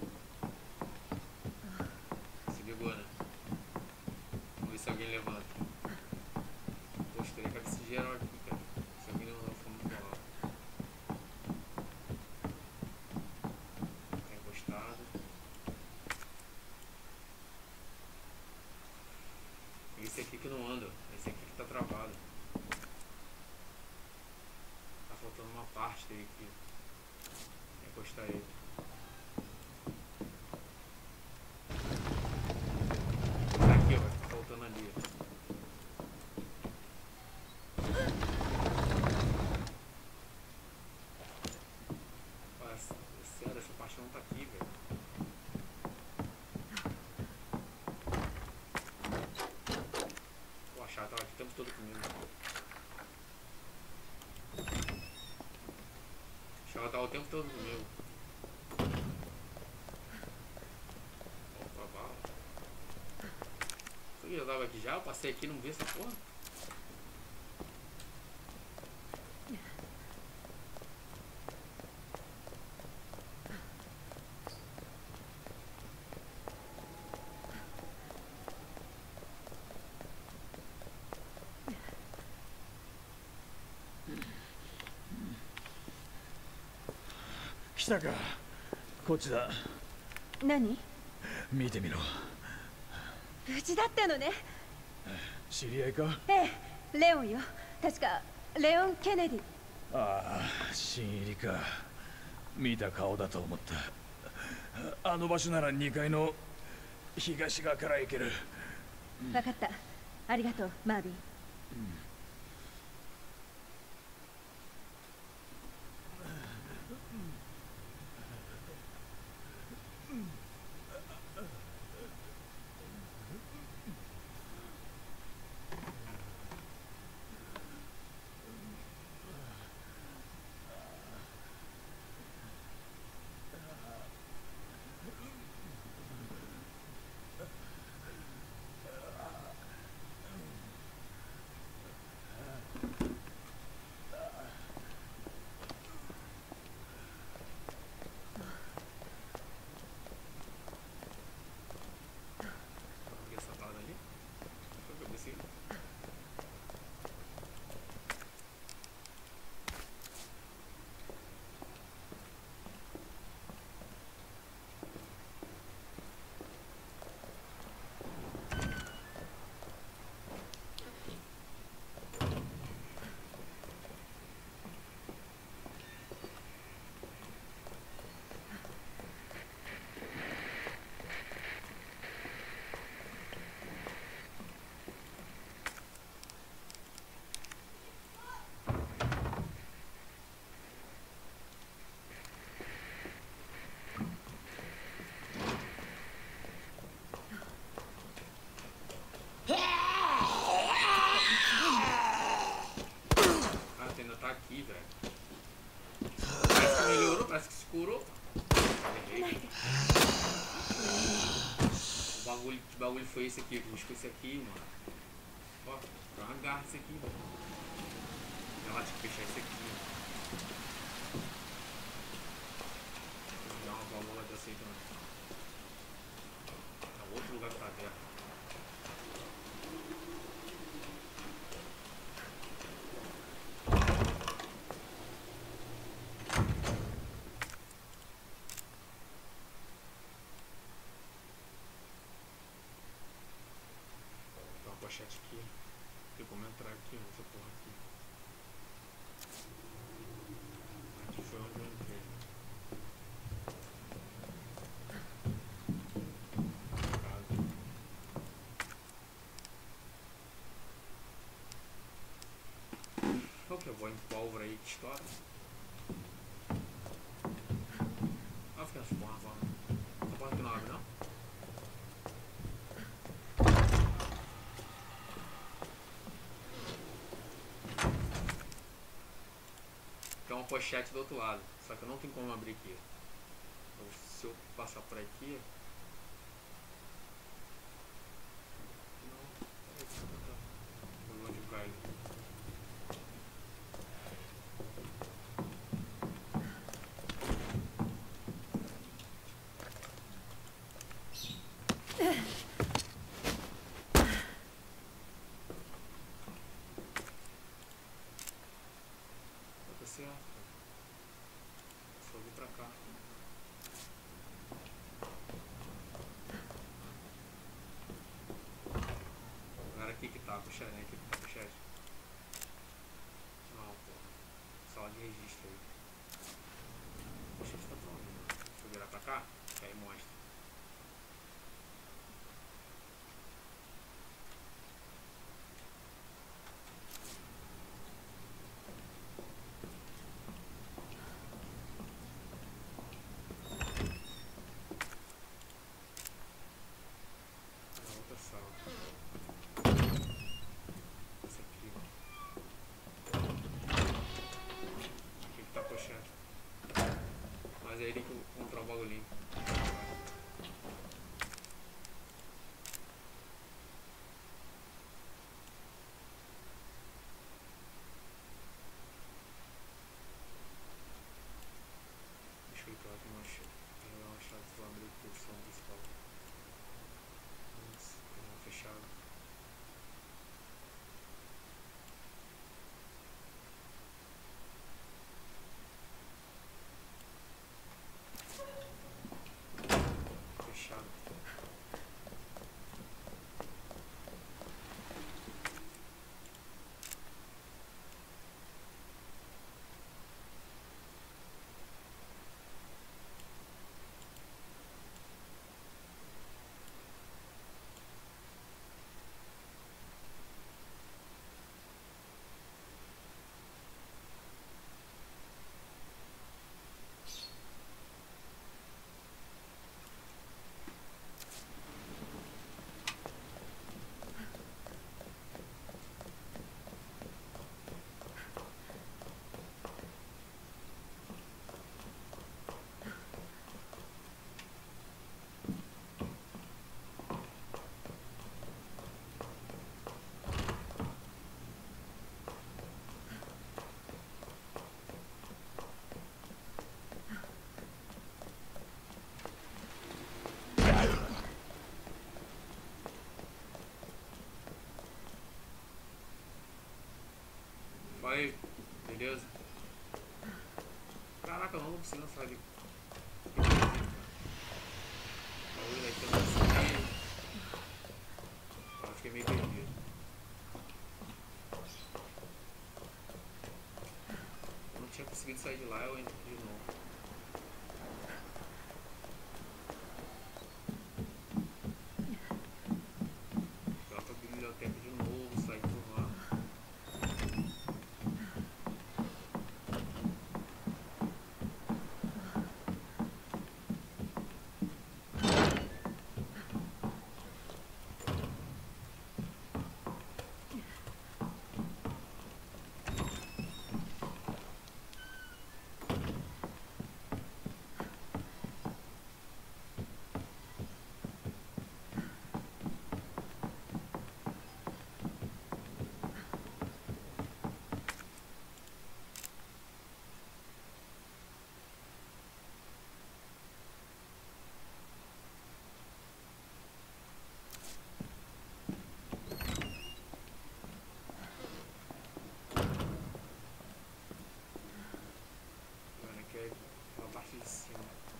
[SPEAKER 3] Se ligou, né? Vamos ver se alguém levanta. Poxa, teria que haver esse geral aqui, cara. Se alguém levantar, foi muito bom. Tá encostado. Esse aqui que não anda. Esse aqui que tá travado. Tá faltando uma parte dele aqui. Vou encostar ele. Tá aqui, ó. Tá faltando ali. Sério, essa parte não tá aqui, velho. Pô, a chave tava aqui o tempo todo comigo. Ela tava o tempo todo comigo. Opa, bala. Você já tava aqui já? Eu passei aqui e não vi essa porra.
[SPEAKER 5] 来たか。こっちだ。
[SPEAKER 6] 何？
[SPEAKER 5] 見てみろ。
[SPEAKER 6] 無事だったのね。
[SPEAKER 5] 知り合いか？
[SPEAKER 6] ええ、レオンよ。確かレオン・ケネディ。
[SPEAKER 5] ああ、新入りか。見た顔だと思った。あの場所なら2階の東側から行ける。
[SPEAKER 6] 分かった。ありがとう、マービン。
[SPEAKER 3] Aqui, velho. Parece que melhorou, parece que se curou. Que bagulho foi esse aqui? Busca esse aqui, mano. Ó, dá uma garra esse aqui, velho. Ela tinha que fechar esse aqui. Vou dar uma válvula dessa aí também. É outro lugar que tá aberto. Pochete aqui. Tem como entrar aqui nessa porra aqui. em pólvora aí que estoura. Ah, fica nas porras lá. Essa porta aqui não abre, não? Tem uma pochete do outro lado, só que eu não tenho como abrir aqui. Então, se eu passar por aqui... Não, por onde eu caio? Tá certo. Só vir pra cá. Agora aqui que tá a pochete, né? Aqui que tá a pochete. Não, pô. Sala de registro aí. A pochete tá pra onde? Deixa eu virar pra cá, que aí mostra. Na outra sala. Essa aqui, ó. Aqui que tá a pochete. Mas aí tem que encontrar o bagulhinho. Deixa eu ver tem uma chave. Tem uma chave pra abrir o porção principal. Nossa, tem uma fechada. Fechado. Vai, beleza? Caraca, eu não consigo sair daqui. Bagulho daqui eu não consegui. Eu fiquei meio perdido. Eu não tinha conseguido sair de lá, eu entro de novo. Fui lá pra biblioteca de novo, sair por lá. Agora aqui é a parte de cima.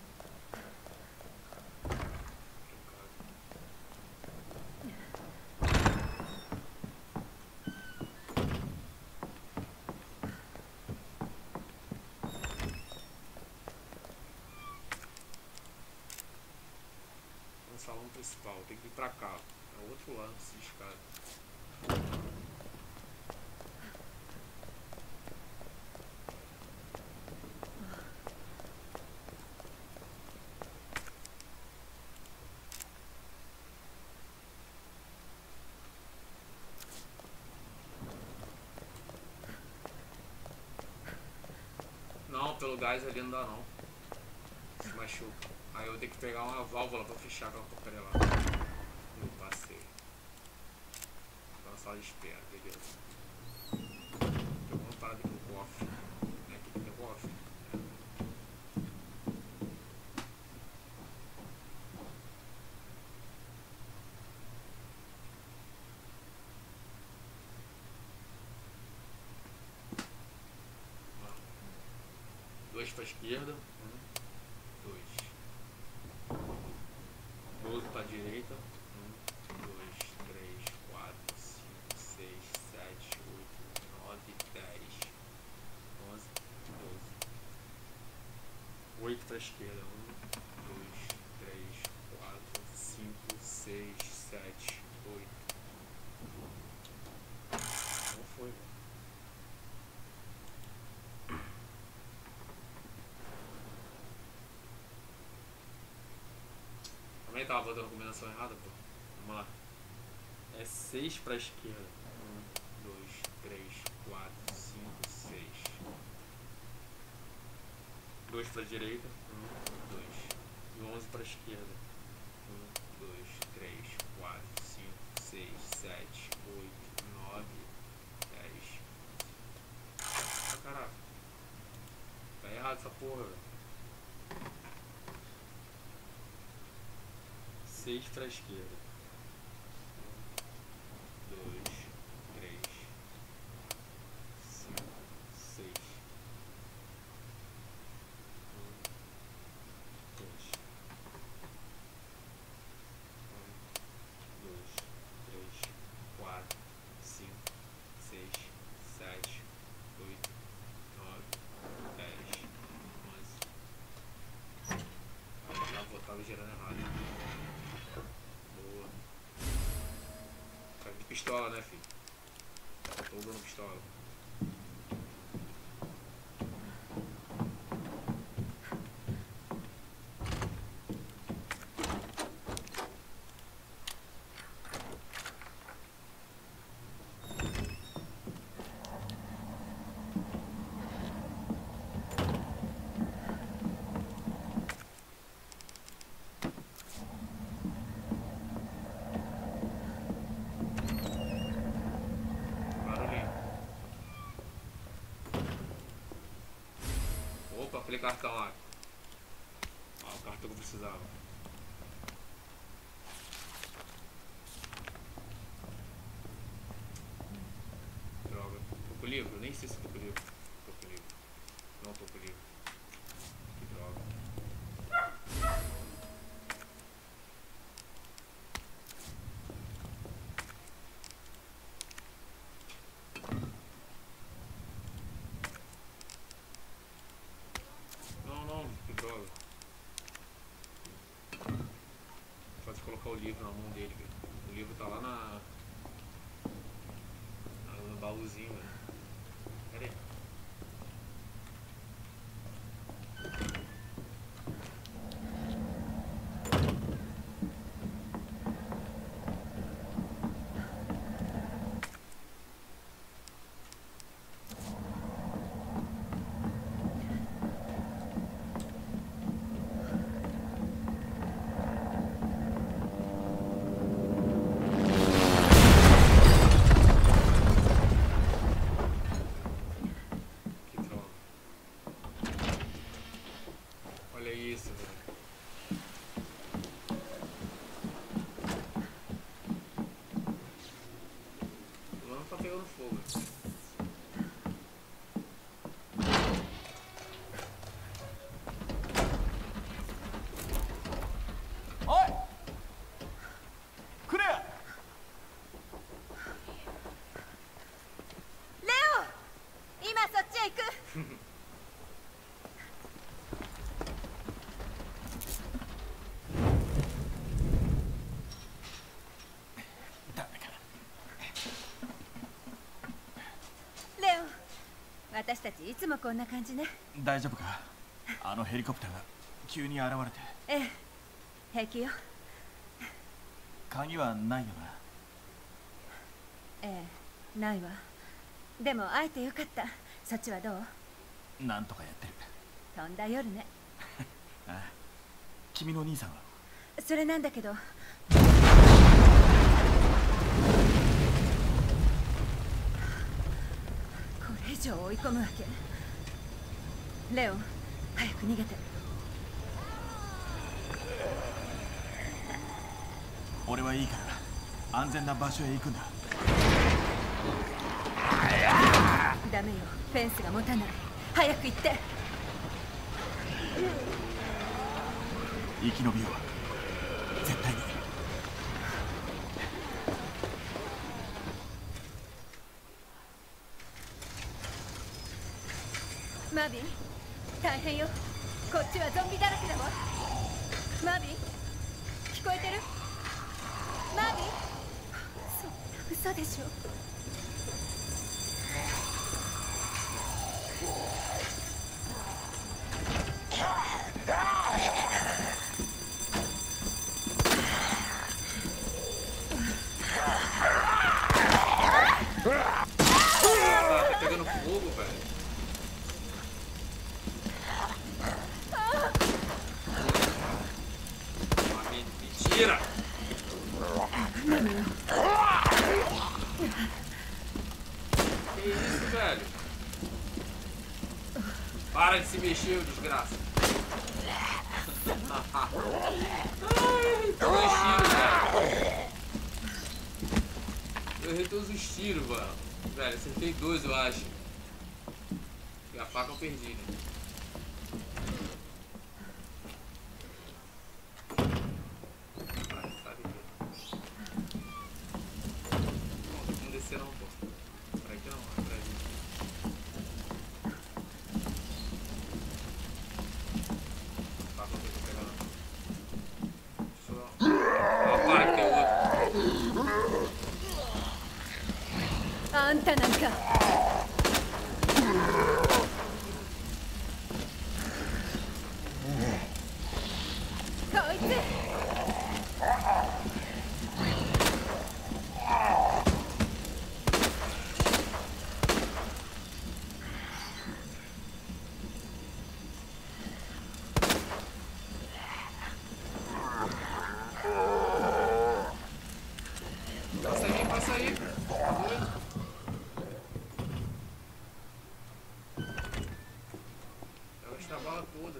[SPEAKER 3] No salão principal, tem que ir pra cá. É o outro lance de escada. Não, pelo gás ali não dá não. Se machuca. Aí eu tenho que pegar uma válvula pra fechar aquela porcaria lá. Eu passei. Tá na sala de espera, beleza. Tem alguma parada aqui no cofre. É aqui que tem cofre. Dois pra esquerda. 12 para a direita. 1, 2, 3, 4, 5, 6, 7, 8, 9, 10, 11, 12. 8 para a esquerda. 1, 2, 3, 4, 5, 6, 7, 8. Não foi, velho. Também tava botando a combinação errada, pô. Vamos lá. É 6 pra esquerda. 1, 2, 3, 4, 5, 6. 2 pra direita. 1, 2. E 11 pra esquerda. 1, 2, 3, 4, 5, 6, 7, 8, 9, 10. Ah, caraca. Tá errado essa porra, velho. 6 para a esquerda. 1, 2, 3, 5, 6. 1, 2. 1, 2, 3, 4, 5, 6, 7, 8, 9, 10, 11. Eu tava girando errado. Pistola, né, filho? Tô usando pistola. Aquele cartão lá. Ó, o cartão que eu precisava. Droga. Tô com o livro? Nem sei se tô com o livro. Tô com o livro. Não tô com o livro. Que droga. Pode colocar o livro na mão dele, velho. O livro tá lá no baúzinho, velho. Pera aí.
[SPEAKER 6] レオ、私たちいつもこんな感じね。
[SPEAKER 7] 大丈夫か？あのヘリコプターが急に現れて。
[SPEAKER 6] ええ、平気よ。
[SPEAKER 7] 鍵はないよな。
[SPEAKER 6] ええ、ないわ。でも会えてよかった。そっちはどう？
[SPEAKER 7] なんとかやってる。
[SPEAKER 6] とんだ夜ね。
[SPEAKER 7] ああ、君のお兄さんは？
[SPEAKER 6] それなんだけど、これ以上追い込むわけ。レオン、早く逃げて。
[SPEAKER 7] 俺はいいから安全な場所へ行くんだ。
[SPEAKER 6] ダメよ、フェンスが持たない。早く行って。
[SPEAKER 7] 生き延びよう、絶対に。
[SPEAKER 6] マービン、大変よ。こっちはゾンビだらけだわ。マービン、聞こえてる？マービン、そんな嘘でしょ。
[SPEAKER 3] Tá pegando fogo, velho. Uma mentira! Que isso, velho? Para de se mexer, ô desgraça. Ai, todos os tiros, velho. Eu errei todos os tiros, mano. Velho, acertei 2, eu acho. E a faca eu perdi, né? Sabe que... Não descer não, pô. Pra aqui não, é pra ali. A faca eu não vou pegar não. Só... Ah, para que tem outro.
[SPEAKER 6] あんたなんか。こいつ。
[SPEAKER 3] Passa aí, passa aí. Eu gastei a bala toda.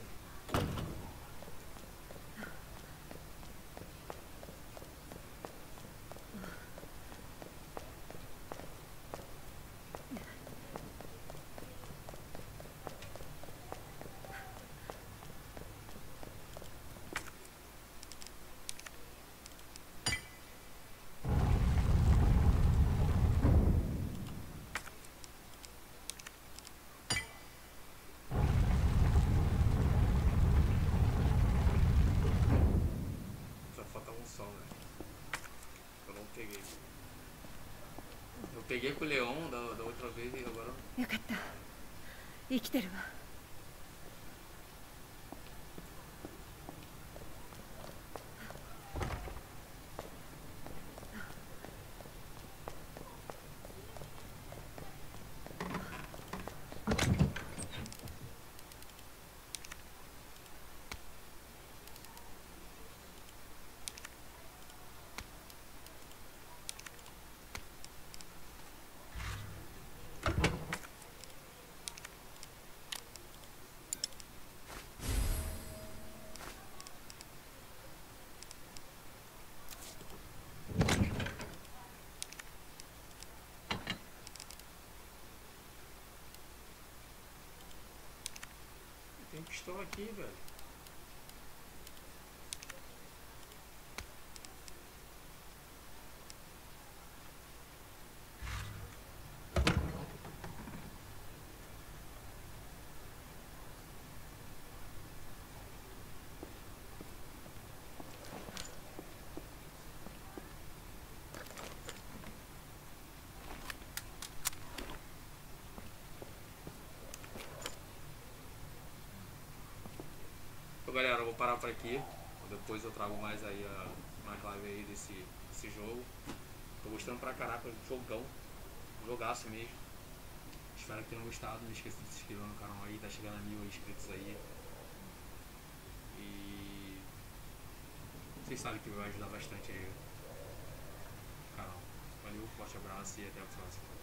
[SPEAKER 3] Eu peguei com o Leon da outra vez e agora...
[SPEAKER 6] よかった。生きてるわ。
[SPEAKER 3] Tem pistola aqui, velho. Então, galera, eu vou parar por aqui. Depois eu trago mais aí mais live aí desse jogo. Tô gostando pra caraca, jogão. Jogaço mesmo. Espero que tenham gostado. Não esqueça de se inscrever no canal aí. Tá chegando a 1000 inscritos aí. E vocês sabem que vai ajudar bastante aí o canal. Valeu, forte abraço e até a próxima.